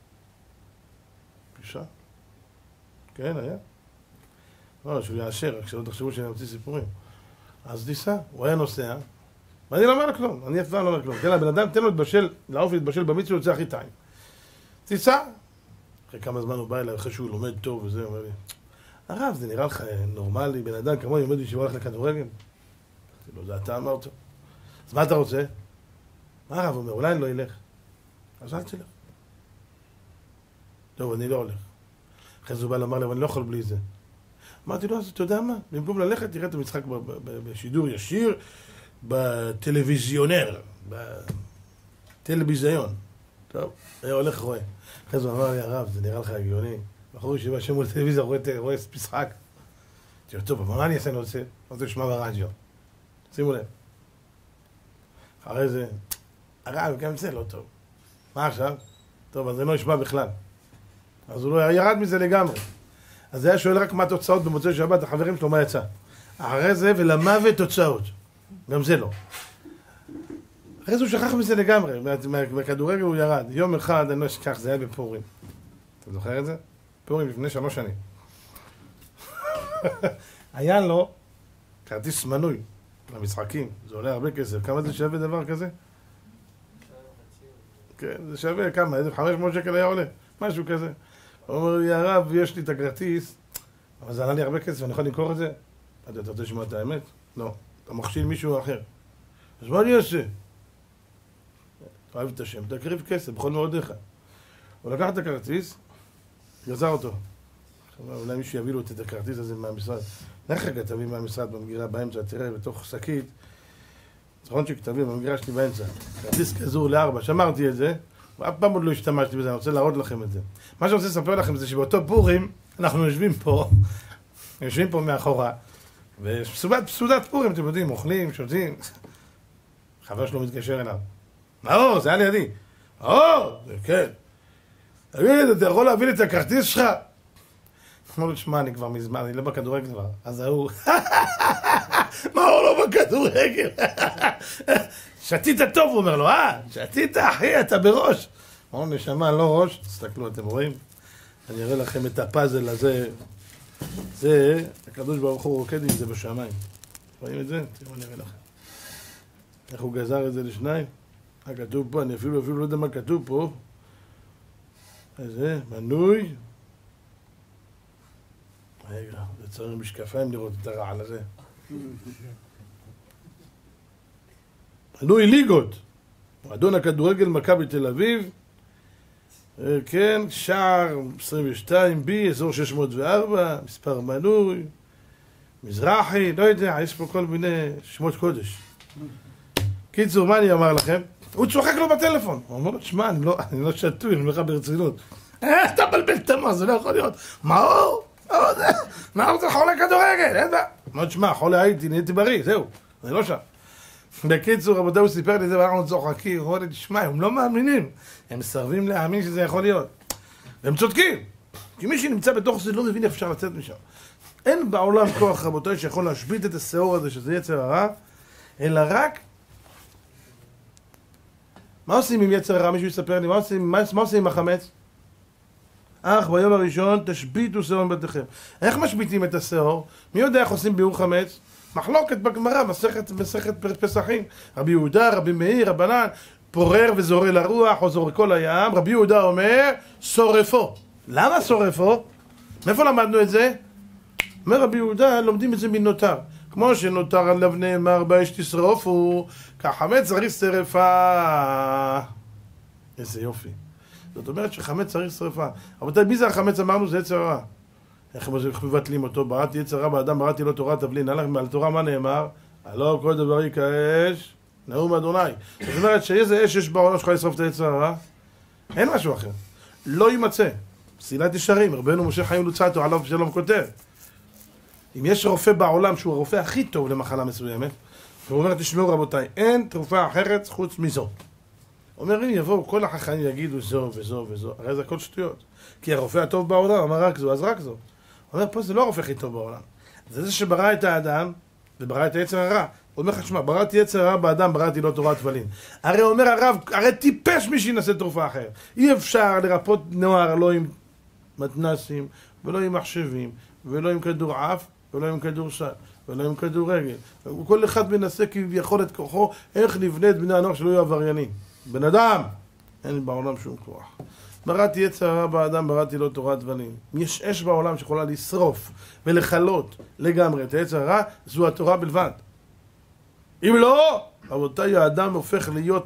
כן, היה. לא, שהוא יאשר, רק שלא תחשבו שאני מוציא סיפורים. אז תיסע, הוא היה נוסע, ואני לא אומר לו כלום, אני אף פעם לא אומר כלום. תן לבן אדם, תן לו להתבשל, לעוף להתבשל במיץ, הוא יוצא הכי טעים. תיסע. אחרי כמה זמן הוא בא אליי, אחרי שהוא לומד טוב וזה, הוא אומר לי, הרב, זה נראה לך נורמלי, בן אדם כמוני עומד בישיבה הולך לכדורגל? אמרתי לו, זה אתה אמרת. אז מה אתה רוצה? מה הרב אומר? אולי אני לא אלך. אז אל תלך. טוב, אני לא הולך. אחרי זה הוא בא לומר לי, אבל אני לא יכול בלי זה. אמרתי לו, אז אתה יודע מה? במקום ללכת, תראה את המשחק בשידור ישיר, בטלוויזיונר, בטלוויזיון. טוב, היה הולך רואה. אחרי זה הוא אמר לי, הרב, זה נראה לך הגיוני. בחור ישיבה שם מול הטלוויזיה, רואה משחק. אמרתי לו, טוב, אבל מה אני אעשה אני רוצה? אמרתי לו, שמע ברדיו. שימו לב. אחרי זה, הרב, גם זה לא טוב. מה עכשיו? טוב, אז זה לא ישמע בכלל. אז הוא לא ירד מזה לגמרי. אז זה היה שואל רק מה התוצאות במוצאי שבת, החברים שלו מה יצא. אחרי זה ולמוות תוצאות. גם זה לא. אחרי זה הוא שכח מזה לגמרי, מהכדורגל הוא ירד. יום אחד, אני לא אשכח, זה היה בפורים. אתה זוכר את זה? פורים לפני 3 שנים. היה לו כרטיס מנוי למשחקים, זה עולה הרבה כסף. כמה זה שווה דבר כזה? כן, זה שווה כמה? 500 שקל היה עולה, משהו כזה. הוא אומר לי, הרב, יש לי את הכרטיס, אבל זה עלה לי הרבה כסף, אני יכול למכור את זה? אתה רוצה לשמוע את האמת? לא. אתה מכשיל מישהו אחר. אז מה אני אעשה? אתה אוהב את השם, תקריב כסף, בכל מאודיך. הוא לקח את הכרטיס, גזר אותו. אולי מישהו יביא לו את הכרטיס הזה מהמשרד. לך רגע תביא מהמשרד במגירה באמצע, תראה, בתוך שקית. זכרון שכתבים במגירה שלי באמצע. כרטיס כזור ל4, שמרתי את זה, ואף פעם עוד לא השתמשתי בזה, אני רוצה להראות לכם את זה. מה שאני רוצה לספר לכם זה שבאותו פורים, אנחנו יושבים פה מאחורה, וסעודת פורים, אתם יודעים, אוכלים, שותים. חבר שלו מתקשר אליו. נאור, זה היה לידי. נאור, כן. תגיד, אתה יכול להביא לי את הכרטיס שלך? אמרו לו, שמע, אני כבר מזמן, אני לא בכדורגל כבר. אז ההוא, מה הוא לא בכדורגל? שתית טוב, הוא אומר לו, שתית אחי, אתה בראש. אמרו, נשמה, לא ראש, תסתכלו, אתם רואים? אני אראה לכם את הפאזל הזה. זה, הקדוש ברוך הוא רוקד עם זה בשמיים. רואים את זה? תראו, אני אראה לכם. איך הוא גזר את זה לשניים? כתוב פה, אני אפילו לא יודע מה כתוב פה. זה, מנוי. רגע, זה צריך משקפיים לראות את הרעל הזה. מנוי ליגות. מועדון הכדורגל מכבי תל אביב. כן, שער 22B, אזור 604, מספר מנוי. מזרחי, לא יודע, יש פה כל מיני שמות קודש. קיצור, מה אני אמר לכם? הוא צוחק לו בטלפון. הוא אומר לו, תשמע, אני לא שטוי, אני אומר לך ברצינות. אתה בלבל את המוח, זה לא יכול להיות. מאור? מאור זה חולה כדורגל, אין בה. אמר, תשמע, חולה הייתי, נהייתי בריא, זהו. אני לא שם. בקיצור, רבותי, הוא סיפר לי את זה, ואנחנו צוחקים. הוא אומר לי, תשמע, הם לא מאמינים. הם מסרבים להאמין שזה יכול להיות. והם צודקים. כי מי שנמצא בתוך זה לא מבין איך אפשר לצאת משם. אין בעולם כוח, רבותי, שיכול להשבית את השאור הזה, שזה יצר הרע, אלא רק מה עושים עם יצר הרע? מישהו יספר לי, מה עושים עם החמץ? ביום הראשון תשביתו שאור מבתיכם. איך משביתים את השאור? מי יודע איך עושים ביאור חמץ? מחלוקת בגמרא, מסכת פסחים. רבי יהודה, רבי מאיר, רבנן, פורר וזורע לרוח או זורקו לים. רבי יהודה אומר, שורפו. למה שורפו? מאיפה למדנו את זה? אומר רבי יהודה, לומדים את זה מנותר. כמו שנותר עליו נאמר באש תשרופו, כחמץ צריך שרפה. איזה יופי. זאת אומרת שחמץ צריך שרפה. אבל מי זה החמץ? אמרנו זה יצר הרע. איך מבטלים אותו? בראתי יצר הרע באדם, בראתי לו תורה תבלין. על תורה מה נאמר? הלא כל דברי כאש, נאום אדוני. זאת אומרת שאיזה אש יש בעולם שלך לשרוף את היצר הרע? אין משהו אחר. לא יימצא. פסילת ישרים, רבנו משה חיים לוצאטו, עליו שלום כותב. אם יש רופא בעולם שהוא הרופא הכי טוב למחלה מסוימת, הוא אומר, תשמעו רבותיי, אין תרופה אחרת חוץ מזו. אומר, אם יבואו כל החכמים יגידו זו וזו וזו, הרי זה הכל שטויות. כי הרופא הטוב בעולם אמר רק זו, אז רק זו. הוא אומר, פה זה לא הרופא הכי טוב בעולם. זה שברא את האדם וברא את היצר הרע. הוא אומר לך, שמע, בראתי יצר הרע באדם, בראתי לו תורת תבלין. הרי אומר הרב, הרי טיפש מי שינסה תרופה אחרת. אי אפשר לרפות נוער לא עם מתנסים, ולא עם מחשבים, ולא עם כדור עף, ולא עם כדור סל, ולא עם כדור רגל. כל אחד מנסה כביכול את כוחו, איך לבנה את בני הנוער שלא יהיו עבריינים. בן אדם, אין בעולם שום כוח. בראתי יצר הרע באדם, בראתי לו תורת תבלין. יש אש בעולם שיכולה לשרוף ולחלות לגמרי את היצר הרע, זו התורה בלבד. אם לא, רבותיי, האדם הופך להיות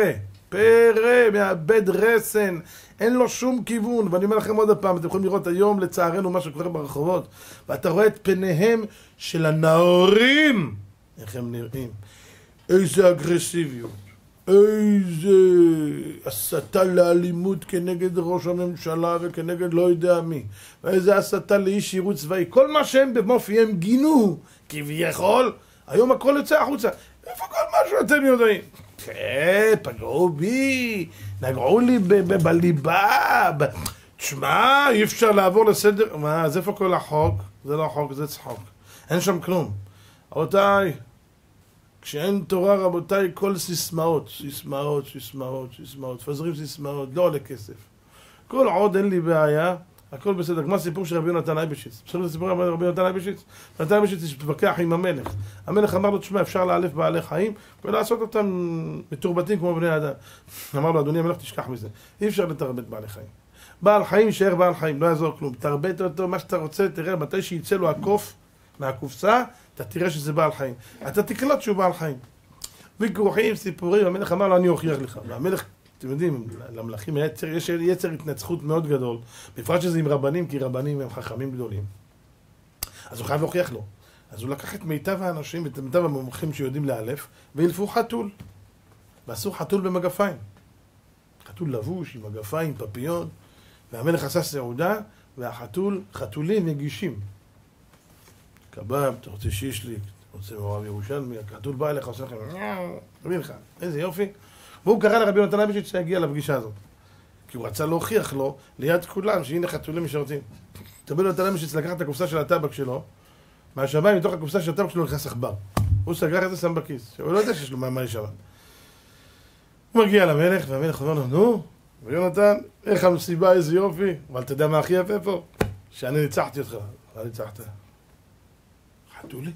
פרא, מאבד רסן, אין לו שום כיוון. ואני אומר לכם עוד פעם, אתם יכולים לראות היום לצערנו מה שקורה ברחובות, ואתה רואה את פניהם של הנאורים, איך הם נראים, איזה אגרסיביות, איזה הסתה לאלימות כנגד ראש הממשלה וכנגד לא יודע מי, ואיזה הסתה לאיש שירות צבאי. כל מה שהם במופיהם גינו כביכול, היום הכל יוצא החוצה. איפה כל מה שאתם יודעים? כן, פגעו בי, נגעו לי בליבה. תשמע, אי אפשר לעבור לסדר. מה, אז איפה כל החוק? זה לא חוק, זה צחוק. אין שם כלום. רבותיי, כשאין תורה, רבותיי, כל סיסמאות, סיסמאות, פזרים סיסמאות, לא עולה כסף. כל עוד אין לי בעיה, הכל בסדר. כמו הסיפור של רבי יונתן אייבשיץ. בסדר, סיפור רבי יונתן אייבשיץ. יונתן אייבשיץ התווכח עם המלך. המלך אמר לו, תשמע, אפשר לאלף בעלי חיים ולעשות אותם מתורבתים כמו בני אדם. אמר לו, אדוני המלך, תשכח מזה. אי אפשר לתרבט בעלי חיים. בעל חיים יישאר בעל חיים, לא יעזור כלום. תרבט אותו, מה שאתה רוצה, תראה, מתי שיצא לו הקוף מהקופסה, אתה תראה שזה בעל חיים. אתה תקלוט שהוא בעל חיים. ויכוחים, סיפורים, המלך אמר לו, אני אוכיח לך. והמלך, אתם יודעים, למלכים יש יצר התנצחות מאוד גדול, בפרט שזה עם רבנים, כי רבנים הם חכמים גדולים. אז הוא חייב להוכיח לו. אז הוא לקח את מיטב האנשים, את מיטב המומחים שיודעים לאלף, והלפו חתול. ועשו חתול במגפיים. חתול לבוש, עם מגפיים, פפיון, והמלך עשה סעודה, והחתול, חתולים נגישים. קבב, אתה רוצה שישליק, אתה רוצה מעורב ירושלמי, החתול בא אליך, עושה לכם, מבין לך, איזה יופי. והוא קרא לרבי יונתן אייבשיץ שיגיע לפגישה הזאת. כי הוא רצה להוכיח לו, ליד כולם, שהנה חתולים משרתים. רבי יונתן אייבשיץ לקח את הקופסה של הטבק שלו, מהשמיים, מתוך הקופסה של הטבק שלו נכנס עכבר. הוא סגר את זה, שם בכיס. הוא לא יודע שיש לו מה יש שם. הוא מגיע למלך, והמלך אומר לו, נו, רבי יונתן, איך המסיבה, איזה יופי. אבל אתה יודע מה הכי יפה פה? שאני ניצחתי אותך. מה ניצחת? חתולי.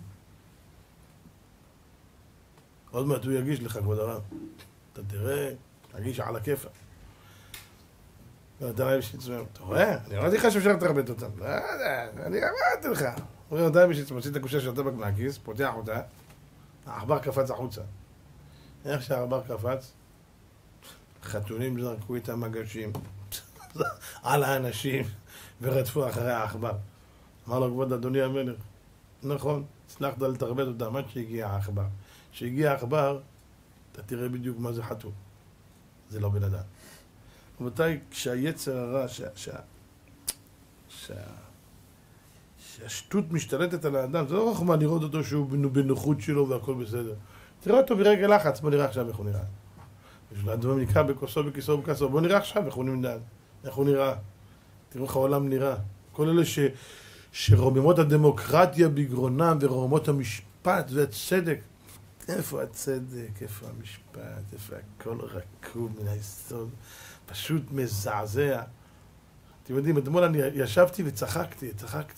עוד מעט הוא יגיש לך, כבוד הרב. אתה תראה, תגיש על הכיפה. יונתן אייבשיץ אומר, אתה רואה? אני אמרתי לך שאפשר לתרבט אותם. לא יודע, אני אמרתי לך. יונתן אייבשיץ מוציא את הקופסה של הטבק מהכיס, פותח אותה, העכבר קפץ החוצה. איך שהעכבר קפץ? חתולים זרקו את המגשים על האנשים ורדפו אחרי העכבר. אמר לו, כבוד אדוני המלך, נכון, הצלחת לתרבט אותם עד שהגיע העכבר. כשהגיע העכבר, אתה תראה בדיוק מה זה חתול. זה לא בן אדם. רבותיי, כשהיצר הרע, שהשטות משתלטת על האדם, זה לא חוכמה לראות אותו שהוא בנוחות שלו והכל בסדר. תראה אותו ברגע לחץ, בוא נראה עכשיו איך הוא נראה. יש לו אדום נקרא בכוסו, בכיסו, בכסו, בוא נראה עכשיו איך הוא נמדד, איך הוא נראה. תראו איך העולם נראה. כל אלה שרוממות הדמוקרטיה בגרונם ורוממות המשפט והצדק. איפה הצדק, איפה המשפט, איפה הכל רקוב מן היסוד. פשוט מזעזע. אתם יודעים, אתמול אני ישבתי וצחקתי.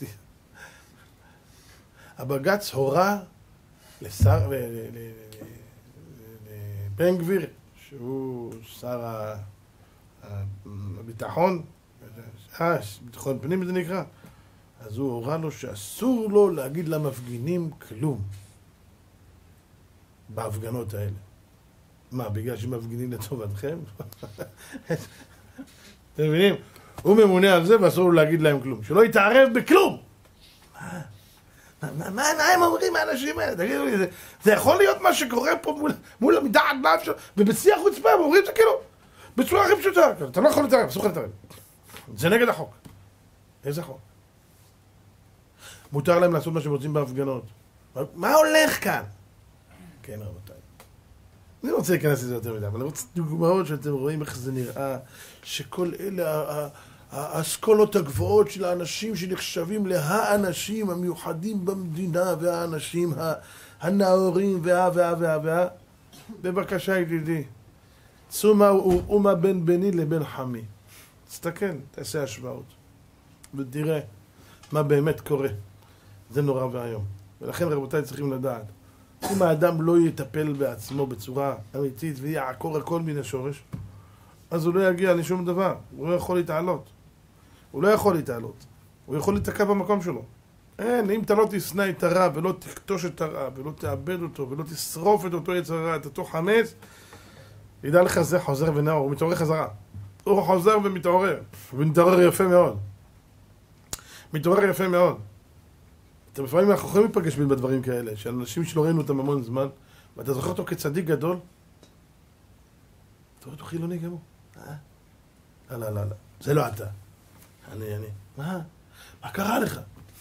הבג"ץ הורה לשר, לבן גביר, שהוא שר הביטחון, ביטחון פנים זה נקרא, אז הוא הורה לו שאסור לו להגיד למפגינים כלום בהפגנות האלה. מה, בגלל שמפגינים לטובתכם? אתם מבינים? הוא ממונה על זה ואסור לו להגיד להם כלום. שלא יתערב בכלום! מה הם אומרים האנשים האלה? תגידו לי, זה יכול להיות מה שקורה פה מול המדעת באף שלו, ובשיא החוצפה הם אומרים את זה כאילו, בצורה הכי פשוטה. אתה לא יכול להתערב, אסור לך להתערב. זה נגד החוק. איזה חוק? מותר להם לעשות מה שהם רוצים בהפגנות. מה הולך כאן? כן, רבותיי. אני לא רוצה להיכנס לזה יותר מדי, אבל אני רוצה דוגמאות שאתם רואים איך זה נראה, שכל אלה האסכולות הגבוהות של האנשים שנחשבים להאנשים המיוחדים במדינה, והאנשים הנאורים, בבקשה ידידי, צומה ואומה בין ביני לבין חמי. תסתכל, תעשה השוואות, ותראה מה באמת קורה. זה נורא והיום. ולכן רבותיי צריכים לדעת, אם האדם לא יטפל בעצמו בצורה אמיתית ויעקור הכל מן השורש, אז הוא לא יגיע לשום דבר, הוא לא יכול להתעלות. הוא יכול להתקע במקום שלו. אין, אם אתה לא תשנא את הרע ולא תכתוש את הרע ולא תאבד אותו ולא תשרוף את אותו יצר הרע, את אותו חמץ, ידע לך זה חוזר ונאור, הוא מתעורר חזרה. הוא חוזר ומתעורר יפה מאוד. אתם לפעמים אנחנו יכולים להיפגש בדברים כאלה, של אנשים שלא ראינו אותם המון זמן, ואתה זוכר אותו כצדיק גדול, אתה רואה אותו חילוני גמור. לא, זה לא אתה. אני. מה קרה לך?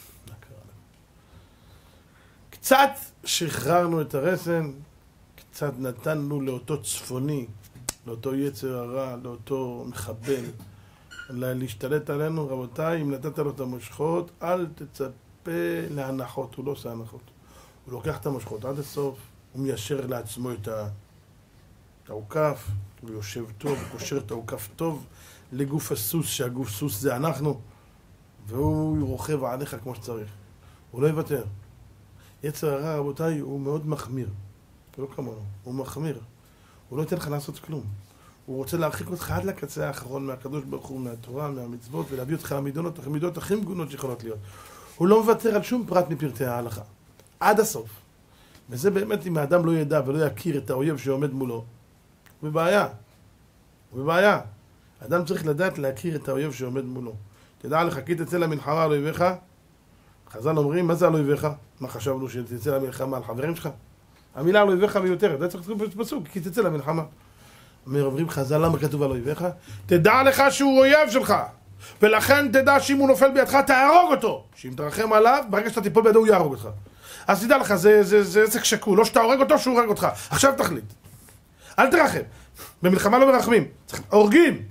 קצת שחררנו את הרסן, קצת נתנו לאותו צפוני, לאותו יצר הרע, לאותו מחבל, להשתלט עלינו. רבותיי, אם נתת לו את המושכות, אל תצפה להנחות, הוא לא עושה הנחות. הוא לוקח את המושכות עד הסוף, הוא מיישר לעצמו את האוכף, הוא יושב טוב, הוא קושר את האוכף טוב לגוף הסוס, שהגוף סוס זה אנחנו. והוא רוכב עליך כמו שצריך. הוא לא יוותר. יצר הרע, רבותיי, הוא מאוד מחמיר. לא כמונו, הוא מחמיר. הוא לא ייתן לך לעשות כלום. הוא רוצה להרחיק אותך עד לקצה האחרון מהקדוש ברוך הוא, מהתורה, מהמצוות, ולהביא אותך למידות הכי מגונות שיכולות להיות. הוא לא מוותר על שום פרט מפרטי ההלכה. עד הסוף. וזה באמת אם האדם לא ידע ולא יכיר את האויב שעומד מולו, הוא בבעיה. הוא בבעיה. האדם צריך לדעת להכיר את האויב שעומד מולו. תדע לך, כי תצא למלחמה על אויביך. חז"ל אומרים, מה זה על אויביך? מה חשבנו שתצא למלחמה על חברים שלך? המילה על אויביך מיותרת, זה צריך להיות פסוק, כי תצא למלחמה. אומרים חז"ל, למה כתוב על אויביך? תדע לך שהוא אויב שלך, ולכן תדע שאם הוא נופל בידך, תהרוג אותו. שאם תרחם עליו, ברגע שאתה תיפול בידו, הוא יהרוג אותך. אז תדע לך, זה עסק שקול, לא שאתה הורג אותו, שהוא הורג אותך. עכשיו תחליט. אל תרחם. במלחמה לא מרחמים, הורגים.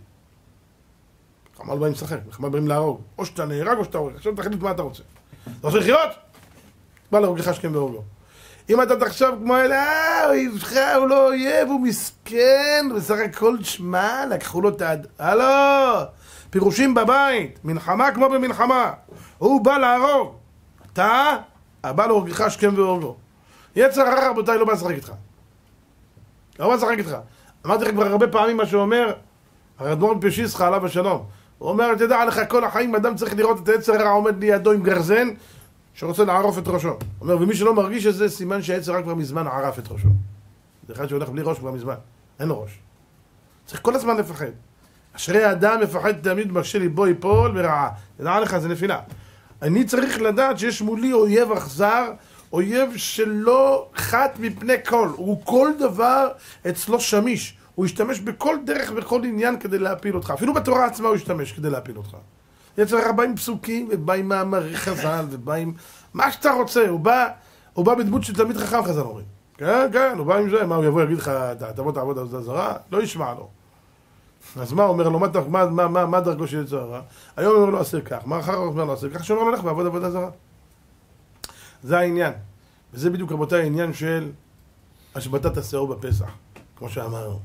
מלחמה לא באים לשחק, מלחמה באים להרוג. או שאתה נהרג או שאתה הורג. עכשיו תחליט מה אתה רוצה. אתה רוצה לחיות? בא להורגך השכם והורגו. אם אתה תחשב כמו אלה, אויבך הוא לא אויב, הוא מסכן, בסך הכל שמה, לקחו לו את הלו, פירושים בבית, מלחמה כמו במלחמה. הוא בא להרוג. אתה, הבא להורגך השכם והורגו. יצר הרע, רבותיי, לא בא לשחק איתך. לא בא לשחק איתך. אמרתי לך כבר הרבה פעמים מה שאומר, האדמו"ר מפשיסחה עליו השלום. הוא אומר, תדע לך, כל החיים אדם צריך לראות את היצר הרע עומד לידו עם גרזן, שרוצה לערוף את ראשו. הוא אומר, ומי שלא מרגיש את זה, סימן שהיצר הרע כבר מזמן ערף את ראשו. זה אחד שהולך בלי ראש כבר מזמן. אין לו ראש. צריך כל הזמן לפחד. אשרי האדם מפחד תמיד מקשה ליבו ייפול ורעה. תדע לך, זה נפילה. אני צריך לדעת שיש מולי אויב אכזר, אויב שלא חת מפני כל. הוא כל דבר אצלו שמיש. הוא ישתמש בכל דרך ובכל עניין כדי להפיל אותך. אפילו בתורה עצמה הוא ישתמש כדי להפיל אותך. יצר הרע בא עם פסוקים, ובא עם מאמרי חז"ל, ובא עם מה שאתה רוצה. הוא בא בדמות של תלמיד חכם, חז"ל אומרים. כן, הוא בא עם זה. מה, הוא יבוא ויגיד לך, תבוא תעבוד על עבודה זרה? לא ישמע לו. אז מה, הוא אומר לו, מה דרכו של יצר הרע? היום הוא אומר לו, עשה כך. מחר הוא אומר לו, עשה כך, שאומר לו, לך ועבוד עבודה זרה. זה העניין. וזה בדיוק רבותיי העניין של השבתת השאור בפסח, כמו שאמרנו.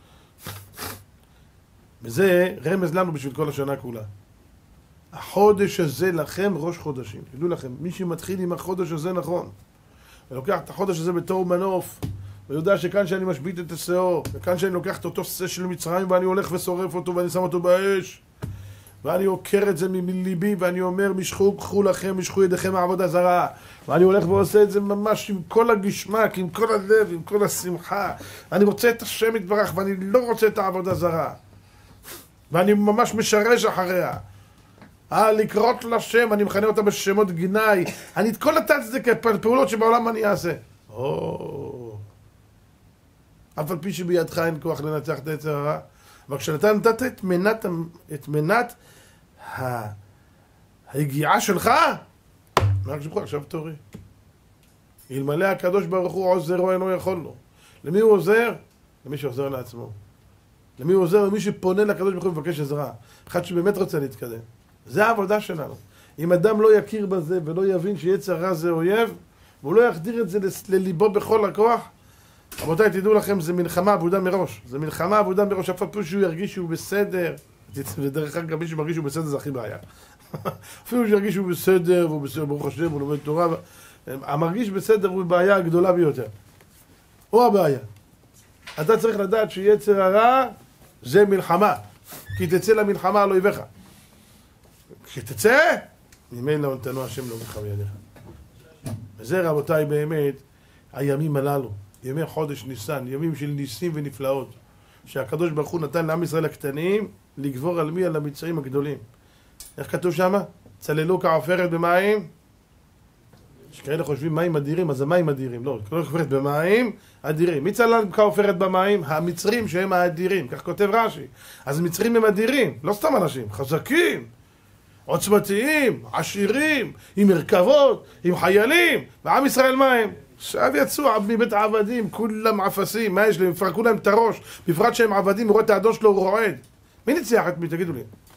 וזה רמז לנו בשביל כל השנה כולה. החודש הזה לכם ראש חודשים. תדעו לכם, מי שמתחיל עם החודש הזה נכון, ולוקח את החודש הזה בתור מנוף, ויודע שכאן שאני משבית את השאור, וכאן שאני לוקח את אותו שא של מצרים, ואני הולך ושורף אותו, ואני שם אותו באש, ואני עוקר את זה מליבי, ואני אומר, משכו, קחו לכם, משכו ידיכם מעבודה זרה. ואני הולך ועושה את זה ממש עם כל הגשמק, עם כל הלב, עם כל השמחה. אני רוצה את השם יתברך, ואני לא רוצה את העבודה זרה. ואני ממש משרש אחריה. לקרות לשם, אני מכנה אותה בשמות גנאי. אני את כל הצדקה, פעולות שבעולם אני אעשה. אף על פי שבידך אין כוח לנצח את היצר הרע. אבל כשאתה נתת את מנת היגיעה שלך, מה חשבך? עכשיו תורי. אלמלא הקדוש ברוך הוא עוזר, אינו יכול לו. למי הוא עוזר? למי שעוזר לעצמו. למי הוא עוזר? למי שפונה לקדוש ברוך הוא ומבקש עזרה. אחד שבאמת רוצה להתקדם. זה העבודה שלנו. אם אדם לא יכיר בזה ולא יבין שיצר רע זה אויב, והוא לא יחדיר את זה לליבו בכל הכוח, רבותיי, תדעו לכם, זה מלחמה עבודה מראש. זה מלחמה עבודה מראש, אף פעם שהוא ירגיש שהוא בסדר. ודרך אגב, מי שמרגיש שהוא בסדר זה הכי בעיה. אפילו שהוא ירגיש שהוא בסדר, והוא בסדר, ברוך השם, הוא לומד תורה. המרגיש בסדר הוא בעיה הגדולה ביותר. הוא הבעיה. אתה צריך לדעת שיצר הרע זה מלחמה. כי תצא למלחמה על אויביך. כשתצא, ממילא נתנו השם לא בך בידיך. וזה רבותיי באמת, הימים הללו. ימי חודש ניסן, ימים של ניסים ונפלאות, שהקדוש ברוך הוא נתן לעם ישראל הקטנים לגבור על מי? על המצרים הגדולים. איך כתוב שמה? צללו כעופרת במים. יש כאלה חושבים מים אדירים, אז המים אדירים. לא, כעופרת במים אדירים. מי צלל כעופרת במים? המצרים שהם האדירים, כך כותב רש"י. אז מצרים הם אדירים, לא סתם אנשים, חזקים, עוצמתיים, עשירים, עם מרכבות, עם חיילים. ועם ישראל מה הם? עכשיו יצאו מבית העבדים, כולם עפסים, מה יש להם? פרקו להם את הראש, בפרט שהם עבדים, הוא רואה את האדון שלו, הוא רועד. מי ניצח את מי? תגידו לי.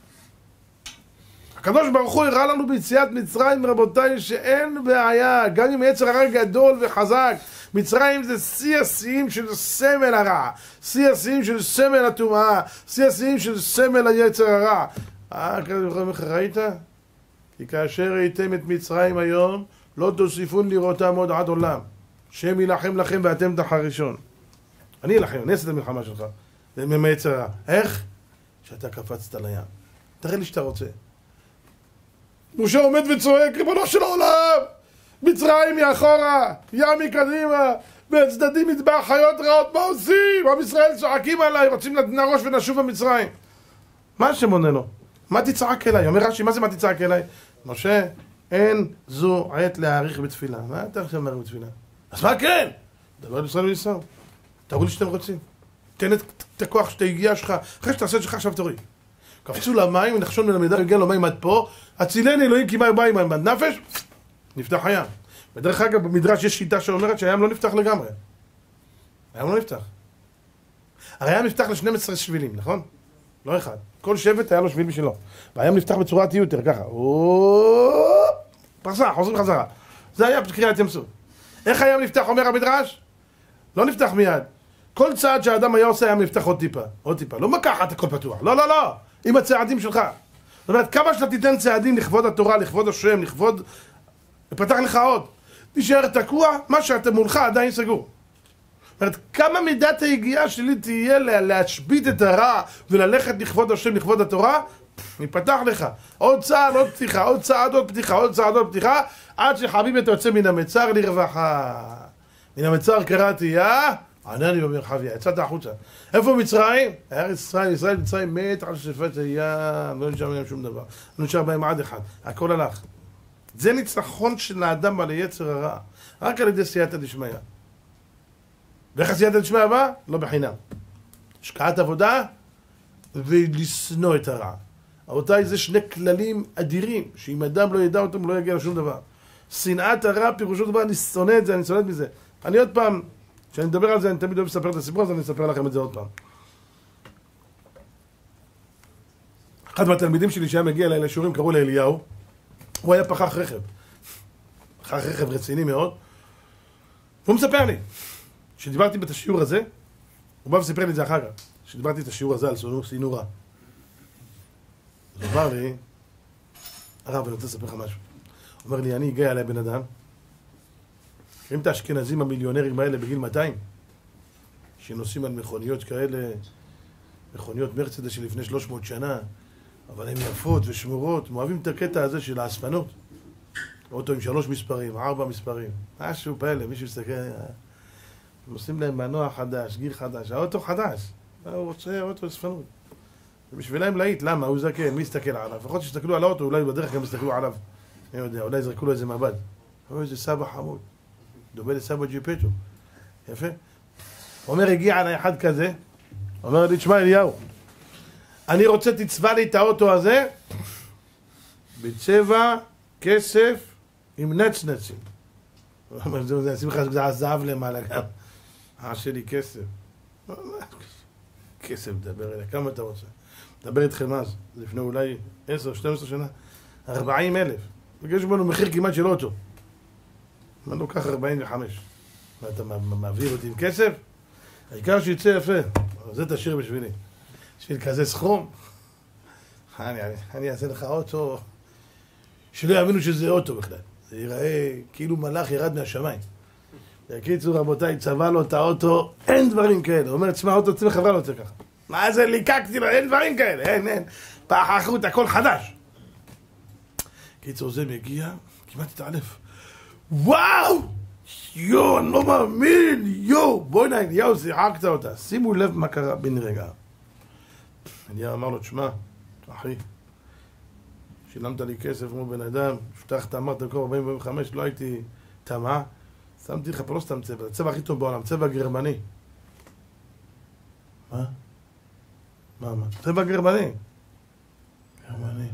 הקדוש ברוך הוא הראה לנו ביציאת מצרים, רבותיי, שאין בעיה, גם אם יצר הרע גדול וחזק. מצרים זה שיא השיאים של סמל הרע, שיא השיאים של סמל הטומאה, שיא השיאים של סמל היצר הרע. הקדוש ברוך הוא, איך ראית? כי כאשר ראיתם את מצרים היום, לא תוסיפון לראותם עוד עד עולם. שם ילחם לכם ואתם תחרישון. אני אלחם, אני אעשה את המלחמה שלך. זה ממייצר רע. איך? שאתה קפצת לים. תראה לי שאתה רוצה. משה עומד וצועק, ריבונו של העולם! מצרים מאחורה, ים מקדימה, בצדדים מטבח חיות רעות, מה עושים? עם ישראל צועקים עליי, רוצים נרוש ונשוב במצרים. מה השם עונה לו? מה תצעק אליי? אומר רש"י, מה זה מה תצעק אליי? משה, אין זו עת להאריך בתפילה. מה אתה עכשיו מאריך בתפילה? אז מה כן? דבר על ישראל ולישראל. תראו לי שאתם רוצים. תן את הכוח שאת היגיעה שלך, אחרי שתעשה את שלך עכשיו תוריד. קפצו למים ונחשון מן המידה וגיע לו מים עד פה, הצילני אלוהים כי מים מים עד נפש, נפתח הים. בדרך אגב במדרש יש שיטה שאומרת שהים לא נפתח לגמרי. הים לא נפתח. הרי הים נפתח ל-12 שבילים, נכון? לא אחד. כל שבט היה לו שביל בשבילו. והים נפתח בצורת יותר, ככה. פרסה, חוזרים חזרה. זה היה קריאת ים סוף. איך הים נפתח, אומר המדרש? לא נפתח מיד. כל צעד שהאדם היה עושה הים נפתח עוד טיפה. עוד טיפה. לא מקחת הכל פתוח. לא, לא, לא. עם הצעדים שלך. זאת אומרת, כמה שאתה תיתן צעדים לכבוד התורה, לכבוד השם, לכבוד... יפתח לך עוד. תישאר תקוע, מה שאתה מולך עדיין סגור. זאת אומרת, כמה מידת היגיעה שלי תהיה להשבית את הרע וללכת לכבוד השם, לכבוד התורה, יפתח לך. עוד צעד, עוד פתיחה, עוד צעד, עוד פתיחה, עוד צעד, עוד פתיחה, עד שחביב אתה יוצא מן המצר לרווחה. מן המצר קראתי, ענני במרחביה, יצאת החוצה. איפה מצרים? ארץ ישראל, ישראל מצרים מת על שפת הים, לא נשאר מהם שום דבר. לא נשאר בהם עד אחד, הכל הלך. זה ניצחון של האדם על היצר הרע, רק על ידי סייעתא דשמיא. ואיך הסייעתא דשמיא הבא? לא בחינם. השקעת עבודה ולשנוא את הרע. רבותיי, זה שני כללים אדירים, שאם אדם לא ידע אותם לא יגיע לשום דבר. שנאת הרע פירושו דבר, אני שונא את זה, אני שונא את מזה. אני עוד פעם, כשאני מדבר על זה, אני תמיד אוהב לספר את הסיפור, אז אני אספר לכם את זה עוד פעם. אחד מהתלמידים שלי שהיה מגיע אליי לשיעורים, קראו לאליהו, הוא היה פחח רכב. פחח רכב רציני מאוד. והוא מספר לי, שדיברתי את השיעור הזה, הוא בא וסיפר לי את זה אחר כך, שדיברתי את השיעור הזה על סינורה. אז הוא אמר לי, הרב, אני רוצה לספר לך משהו. הוא אומר לי, אני הגיע אליי בן אדם, אם את האשכנזים המיליונרים האלה בגיל 200, שנוסעים על מכוניות כאלה, מכוניות מרצדס שלפני 300 שנה, אבל הן יפות ושמורות, הם אוהבים את הקטע הזה של האספנות. אוטו עם 3 מספרים, 4 מספרים, משהו פלא, מישהו מסתכל, הם עושים להם מנוע חדש, גיר חדש, האוטו חדש, הוא רוצה אוטו אספנות. בשבילם להיט, למה? הוא זקן, מי יסתכל עליו? לפחות שיסתכלו על האוטו, אולי בדרך גם יסתכלו עליו, אני יודע, אולי יזרקו לו איזה מבט. הוא איזה סבא חמוד, דומה לסבא ג'יפטו, יפה. אומר, הגיע עליי אחד כזה, אומר לי, תשמע אליהו, אני רוצה תצבע לי את האוטו הזה בצבע כסף עם נצנצים. הוא אומר, זה עושים לך זהב למעלה גם. שלי כסף. כסף, דבר אליי, כמה אתה רוצה? דבר איתכם אז, לפני אולי 10-12 שנה, 40,000. ויש בנו מחיר כמעט של אוטו. מה לא כך 45? ואתה מעביר אותי עם כסף? העיקר שיצא יפה. זה תשאיר בשבילי. בשביל כזה סכום. אני אעשה לך אוטו שלא יאמינו שזה אוטו בכלל. זה ייראה כאילו מלאך ירד מהשמיים. בקיצור, רבותיי, צבע לו את האוטו, אין דברים כאלה. הוא אומר, תשמע, האוטו אצלי חברה לא יוצא ככה. מה זה, ליקקתי לו, אין דברים כאלה, אין. פחחות, הכל חדש. קיצור, זה מגיע, כמעט התעלף. וואו! יו, אני לא מאמין, יו! בואי נעים, יו, שיחקת אותה. שימו לב מה קרה בן רגע. אני אמר לו, תשמע, אחי, שילמת לי כסף כמו בן אדם, פתחת, אמרת במקום 45, לא הייתי תמה, שמתי לך פה לא סתם צבע, הצבע הכי טוב בעולם, צבע גרמני. מה? מה? צבע גרמני. גרמני.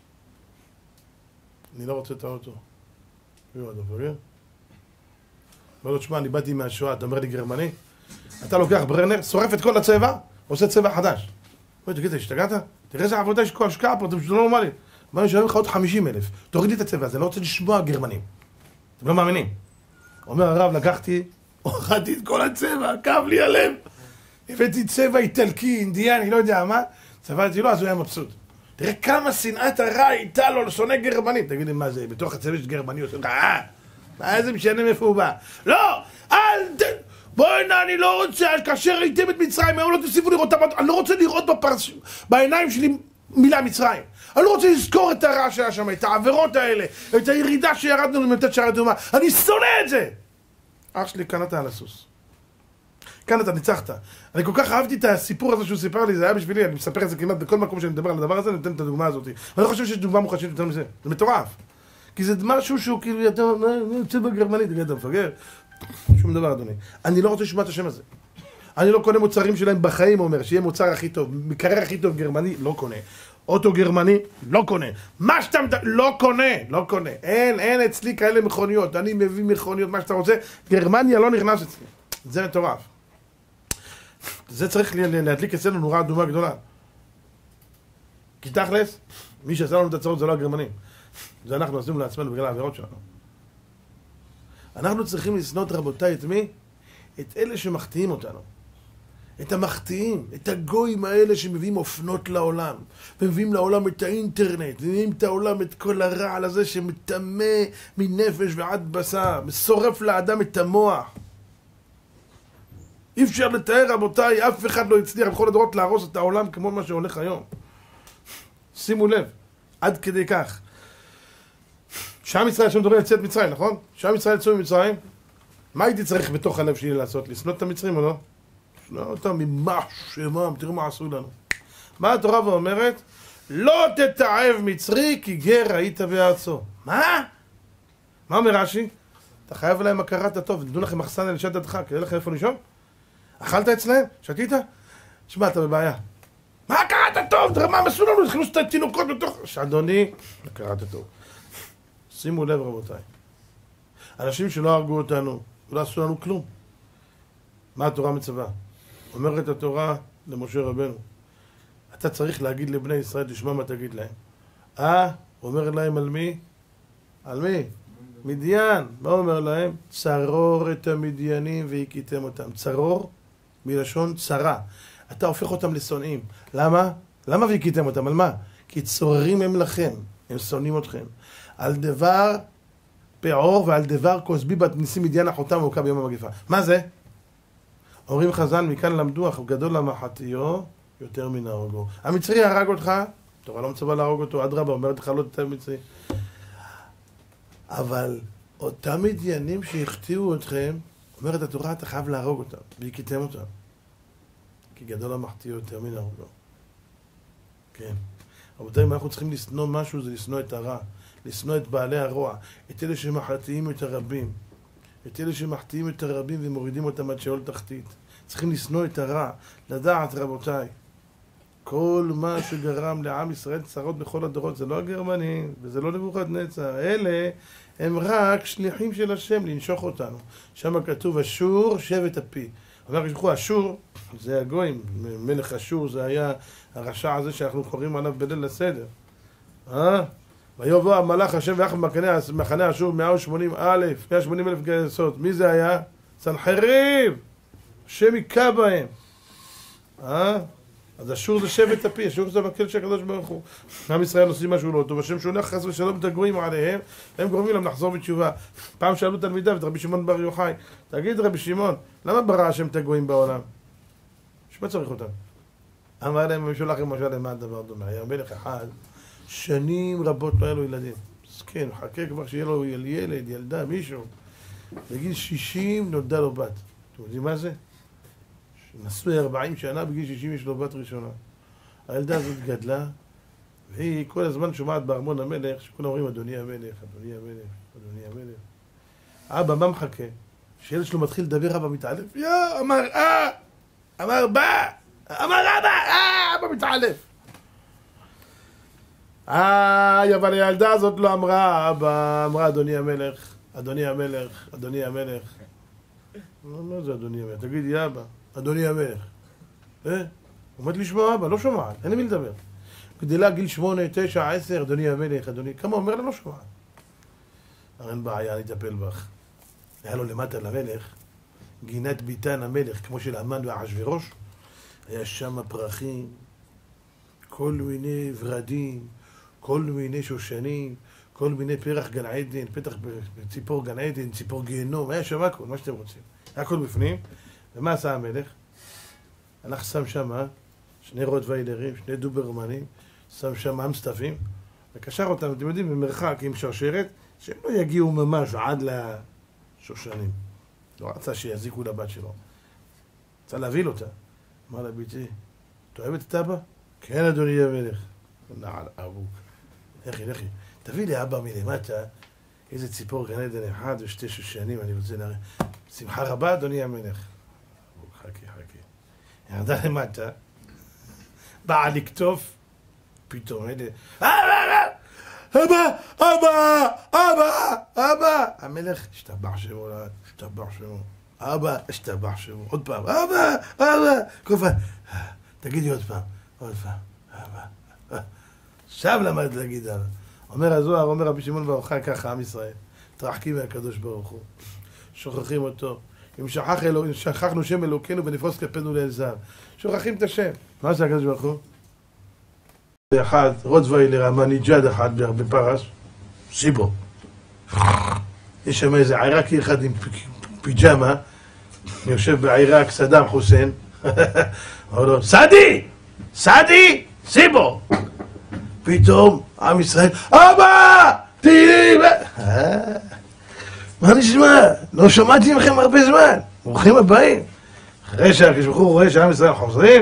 אני לא רוצה את האוטו. יו, אתה פגר? אומר לו, תשמע, אני באתי מהשואה, אתה אומר לי גרמני? אתה לוקח ברנר, שורף את כל הצבע, עושה צבע חדש. בואי, תגיד, השתגעת? תראה איזה עבודה יש כל השקעה פה, אתם פשוט לא נורמלי. מה, אני שואל לך עוד 50,000. תוריד לי את הצבע הזה, אני לא רוצה לשמוע גרמנים. אתם לא מאמינים. אומר הרב, לקחתי, הורדתי את כל הצבע, כאב לי הלב. הבאתי צבע איטלקי, אינדיאני, לא יודע מה. צבעתי לו, אז הוא היה מבסוט. תראה כמה שנאת הרע הייתה לו לשונא גרמנים. תגיד לי, מה זה, בתוך הצוות של גרמני עושה לך, איזה משנה מאיפה הוא בא? לא! בואי נה, אני לא רוצה, כאשר הייתם את מצרים, היום לא תוסיפו לראות, אני לא רוצה לראות בעיניים שלי מילה מצרים. אני לא רוצה לזכור את הרע שהיה שם, את העבירות האלה, את הירידה שירדנו למתת שער אדומה. אני שונא את זה! אח שלי, כאן אתה על הסוס. כאן אתה ניצחת. אני כל כך אהבתי את הסיפור הזה שהוא סיפר לי, זה היה בשבילי, אני מספר את זה כמעט בכל מקום שאני מדבר על הדבר הזה, אני נותן את הדוגמה הזאת. ואני חושב שיש דוגמה מוחשית יותר מזה. זה מטורף. כי זה משהו שהוא כאילו, אתה יוצא בגרמנית, אתה מפגר. שום דבר, אדוני. אני לא רוצה לשמוע את השם הזה. אני לא קונה מוצרים שלהם בחיים, אומר, שיהיה מוצר הכי טוב. מקרר הכי טוב גרמני, לא קונה. אוטו גרמני, לא קונה. מה שאתה לא קונה, לא קונה. אין אצלי כאלה מכוניות. אני מביא מכוניות, מה שאתה רוצה. גרמניה לא נכנס אצלי. זה מטורף. זה צריך להדליק אצלנו נורה אדומה גדולה. כי תכלס, מי שעשה לנו את הצרות זה לא הגרמנים. זה אנחנו עשינו לעצמנו בגלל העבירות שלנו. אנחנו צריכים לסנות, רבותיי, את מי? את אלה שמחטיאים אותנו. את המחטיאים, את הגויים האלה שמביאים אופנות לעולם. ומביאים לעולם את האינטרנט, ומביאים את העולם את כל הרעל הזה שמטמא מנפש ועד בשר, מסורף לאדם את המוח. אי אפשר לתאר, רבותיי, אף אחד לא הצליח בכל הדורות להרוס את העולם כמו מה שהולך היום. שימו לב, עד כדי כך. שעם ישראל, שמדברים על יציאת מצרים, נכון? שעם ישראל יצאו ממצרים, מה הייתי צריך בתוך הלב שלי לעשות? לסנות את המצרים או לא? לא אותם ממש שמם, תראו מה עשו לנו. מה התורה ואומרת? לא תתעב מצרי כי גר היית בארצו. מה? מה אומר רש"י? אתה חייב להם הכרת הטוב, תדעו לכם מחסן אל שד ידך, כדי לכם איפה לישון? אכלת אצלהם? שתית? תשמע, אתה בבעיה. מה הכרת הטוב? תראה מה הם עשו לנו? התחילו את התינוקות בתוך... שאדוני, הכרת הטוב. שימו לב, רבותיי. אנשים שלא הרגו אותנו, לא עשו לנו כלום. מה התורה מצווה? אומרת התורה למשה רבנו, אתה צריך להגיד לבני ישראל, תשמע מה תגיד להם. אומר להם על מי? על מי? מדיין. מה אומר להם? צרור את המדיינים והכיתם אותם. צרור מלשון צרה. אתה הופך אותם לשונאים. למה? למה והכיתם אותם? על מה? כי צוררים הם לכם. הם שונאים אתכם. על דבר פעור ועל דבר כוסבי בת ניסים מדיין אחותם ומוכה ביום המגפה. מה זה? אומרים חז"ל, מכאן למדו, אך גדול למחתיו יותר מן הרגו. המצרי הרג אותך, תורה לא מצווה להרוג אותו, אדרבה, אומרת לך לא תתאב מצרי. אבל אותם מדיינים שהחטיאו אתכם, אומרת התורה, אתה חייב להרוג אותם, והכיתם אותם. כי גדול המחתיו יותר מן הרגו. כן. רבותיי, אם אנחנו צריכים לשנוא משהו, זה לשנוא את הרע. לשנוא את בעלי הרוע, את אלה שמחטיאים את הרבים. את אלה שמחטיאים את הרבים ומורידים אותם עד שאול תחתית. צריכים לשנוא את הרע, לדעת, רבותיי, כל מה שגרם לעם ישראל צרות בכל הדורות, זה לא הגרמנים וזה לא נבוכדנצר, אלה הם רק שליחים של השם לנשוך אותנו. שם כתוב אשור שבט אפי. אומר כשכו אשור, זה הגויים, מלך אשור זה היה הרשע הזה שאנחנו קוראים עליו בליל הסדר. ויבוא המלאך השם ויחד במחנה אשור 180,000 גייסות. מי זה היה? סנחריב! השם היכה בהם. אז אשור זה שבט אפי, אשור זה המקל של הקדוש ברוך הוא. עם ישראל עושים משהו לא טוב, השם שולח חס ושלום את הגויים עליהם, והם גורמים להם לחזור בתשובה. פעם שאלו תלמידיו את רבי שמעון בר יוחאי, תגיד רבי שמעון, למה ברא השם את הגויים בעולם? שמה צריך אותם? אמר להם, משולח עם משל למה הדבר דומה. היה מלך אחד, שנים רבות לא היה לו ילדים. כן, חכה כבר שיהיה לו ילד, ילדה, מישהו. בגיל 60 נולדה לו בת. אתם יודעים מה זה? נשוי 40 שנה, בגיל 60 יש לו בת ראשונה. הילדה הזאת גדלה, והיא כל הזמן שומעת בארמון המלך, שכולם אומרים, אדוני המלך, אדוני המלך, אדוני המלך. אבא, מה מחכה? כשילד שלו מתחיל לדבר, אבא מתעלף. אמר בא, אמר אבא מתעלף. אבל הילדה הזאת לא אמרה, אבא, אמרה אדוני המלך, אדוני המלך, אדוני המלך. מה זה אדוני המלך? תגידי אבא, אדוני המלך. עומד לשמוע אבא, לא שומעת, אין לי מי לדבר. גדלה גיל 8, 9, 10, אדוני המלך, אדוני, כמה אומר לה לא שומעת. אין בעיה, אני אטפל בך. היה לו למטה למלך, גינת ביתן המלך, כמו של המן ואחשוורוש, היה שם פרחים, כל מיני ורדים, כל מיני שושנים, כל מיני פרח גן עדן, פתח ציפור גן עדן, ציפור גיהנום, היה שם הכל, מה שאתם רוצים. הכל בפנים. ומה עשה המלך? הלך שם שם 2 רוטוויילרים, 2 דוברמנים, שם שם אמסטפים, וקשר אותם, אתם יודעים, במרחק עם שרשרת, שהם לא יגיעו ממש עד לשושנים. לא רצה שיזיקו לבת שלו. רצה להביא אותה. אמר לה, ביתי, אתה אוהבת את אבא? כן, אדוני המלך. נעל אבוק. לכי, תביא לי אבא מלמטה, איזה ציפור גן עדן 1 ו2 שושנים, אני רוצה להראה. שמחה רבה, אדוני המלך. חכי. ירדה למטה, באה לקטוף, פתאום, אבא! המלך השתבח שמו, אבא, השתבח שמו, עוד פעם, אבא! כל פעם, תגידי עוד פעם, אבא. עכשיו למד להגיד אבא. אומר הזוהר, אומר רבי שמעון בר יוחאי, ככה עם ישראל, תרחקים מהקדוש ברוך הוא, שוכחים אותו. אם שכחנו שם אלוקינו ונפרוס כפינו לאל זר. שוכחים את השם. מה עושה הקדוש ברוך הוא? אחד, רוטוויילר, המניג'אד אחד בפרס, סיבו. יש שם איזה עיראקי אחד עם פיג'מה, יושב בעיראק, סדאם חוסיין. אומר לו, סעדי, סיבו. פתאום, עם ישראל, אבא! תהיי! מה נשמע? לא שמעתי מכם הרבה זמן. ברוכים הבאים. אחרי שהקדוש ברוך הוא רואה שעם ישראל חוזרים,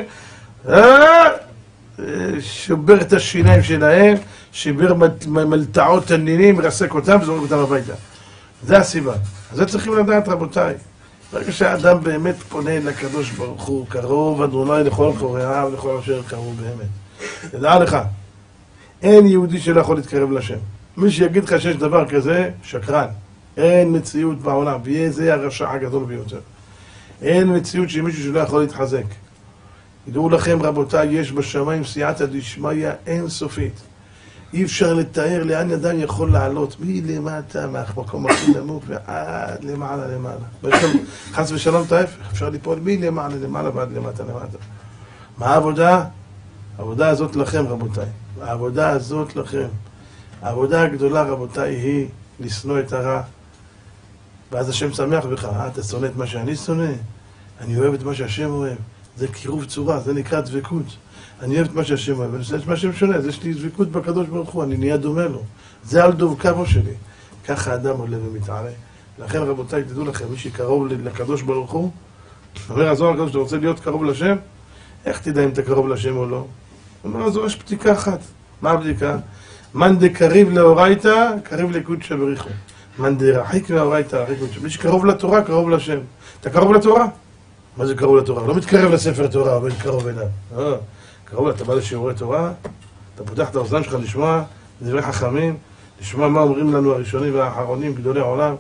שובר את השיניים שלהם, שיבר מלטעות תנינים, מרסק אותם וזורק אותם הביתה. זה הסיבה. אז זה צריכים לדעת, רבותיי. ברגע שהאדם באמת פונה לקדוש ברוך הוא, קרוב אדוני לכל קוראיו ולכל אשר קרוב באמת. תדע לך, אין יהודי שלא יכול להתקרב לשם. מי שיגיד לך שיש דבר כזה, שקרן. אין מציאות בעולם, ויהיה זה הרשע הגדול ביותר. אין מציאות שמישהו שלא יכול להתחזק. ידעו לכם, רבותיי, יש בשמיים סייעתא דשמיא אין סופית. אי אפשר לתאר לאן אדם יכול לעלות, מלמטה, מהמקום הכי נמוך ועד למעלה. חס ושלום את ההפך, אפשר ליפול מלמעלה ועד למטה. מה העבודה? העבודה הזאת לכם, רבותיי. העבודה הזאת לכם. העבודה הגדולה, רבותיי, היא לשנוא את הרע. ואז השם שמח בך. אתה שונא את מה שאני שונא? אני אוהב את מה שהשם אוהב. זה קירוב צורה, זה נקרא דבקות. אני אוהב את מה שהשם אוהב, ואני עושה את מה שהשם שונה. אז יש לי דבקות בקדוש ברוך הוא, אני נהיה דומה לו. זה על דבקו שלי. ככה האדם עולה ומתעלה. לכן, רבותיי, תדעו לכם, מי שקרוב לקדוש ברוך הוא, אומר הזוהר הקדוש, שאתה רוצה להיות קרוב לשם, איך תדע אם אתה קרוב לשם או לא? אומר הזוהר, יש בדיקה אחת. מה הבדיקה? מן דקריב לאורייתא, קריב לקודשא בריחו. מן דרחיק לאורייתא, רחיק קודשא. מי שקרוב לתורה, קרוב לשם. אתה קרוב לתורה? מה זה קרוב לתורה? לא מתקרב לספר תורה, אבל קרוב אליו. קרוב, אתה בא לשיעורי תורה, אתה פותח את האוזן שלך לשמוע דברי חכמים, לשמוע מה אומרים לנו הראשונים והאחרונים, גדולי העולם,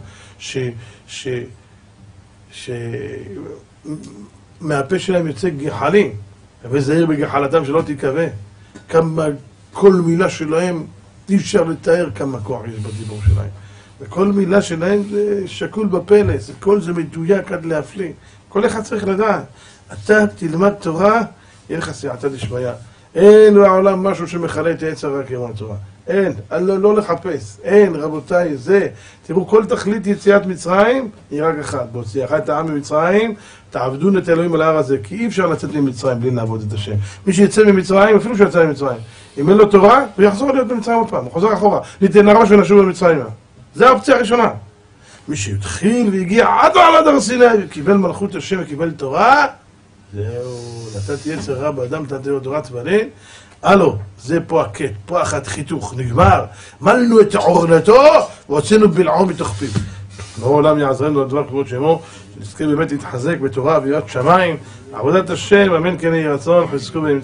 מהפה שלהם יוצא גחלים, וזהיר בגחלתם שלא תיקווה. כמה כל מילה שלהם, אי אפשר לתאר כמה כוח יש בדיבור שלהם. וכל מילה שלהם זה שקול בפלס, כל זה מדויק עד להפליא. כל אחד צריך לדעת. אתה תלמד תורה, יהיה לך סייעתא דשמיא. אין בעולם משהו שמחלה את העץ הרע כמו התורה. אין, לא לחפש. אין, רבותיי, זה. תראו, כל תכלית יציאת מצרים היא רק אחת. בהוציאך את העם ממצרים, תעבדון את אלוהים על ההר הזה, כי אי אפשר לצאת ממצרים בלי לעבוד את השם. מי שיצא ממצרים, אפילו שיצא ממצרים, אם אין לו תורה, הוא יחזור להיות במצרים עוד פעם, הוא חוזר אחורה. ניתן הראש ונשוב במצרים. זה האופציה הראשונה. מי שהתחיל והגיע עד הר סיני וקיבל מלכות השם וקיבל תורה, זהו, נתתי יצר רע באדם, נתתי לו תורת בנים. הלו, זה פה הקט, פה אחת חיתוך, נגמר. מלנו את עורנתו והוצאנו בלעו מתוך פיו. העולם יעזרנו לדבר כבוד שמו, שנזכה באמת להתחזק בתורה ויראת שמיים, עבודת השם, אמן כן יהי רצון, חזקו בהם.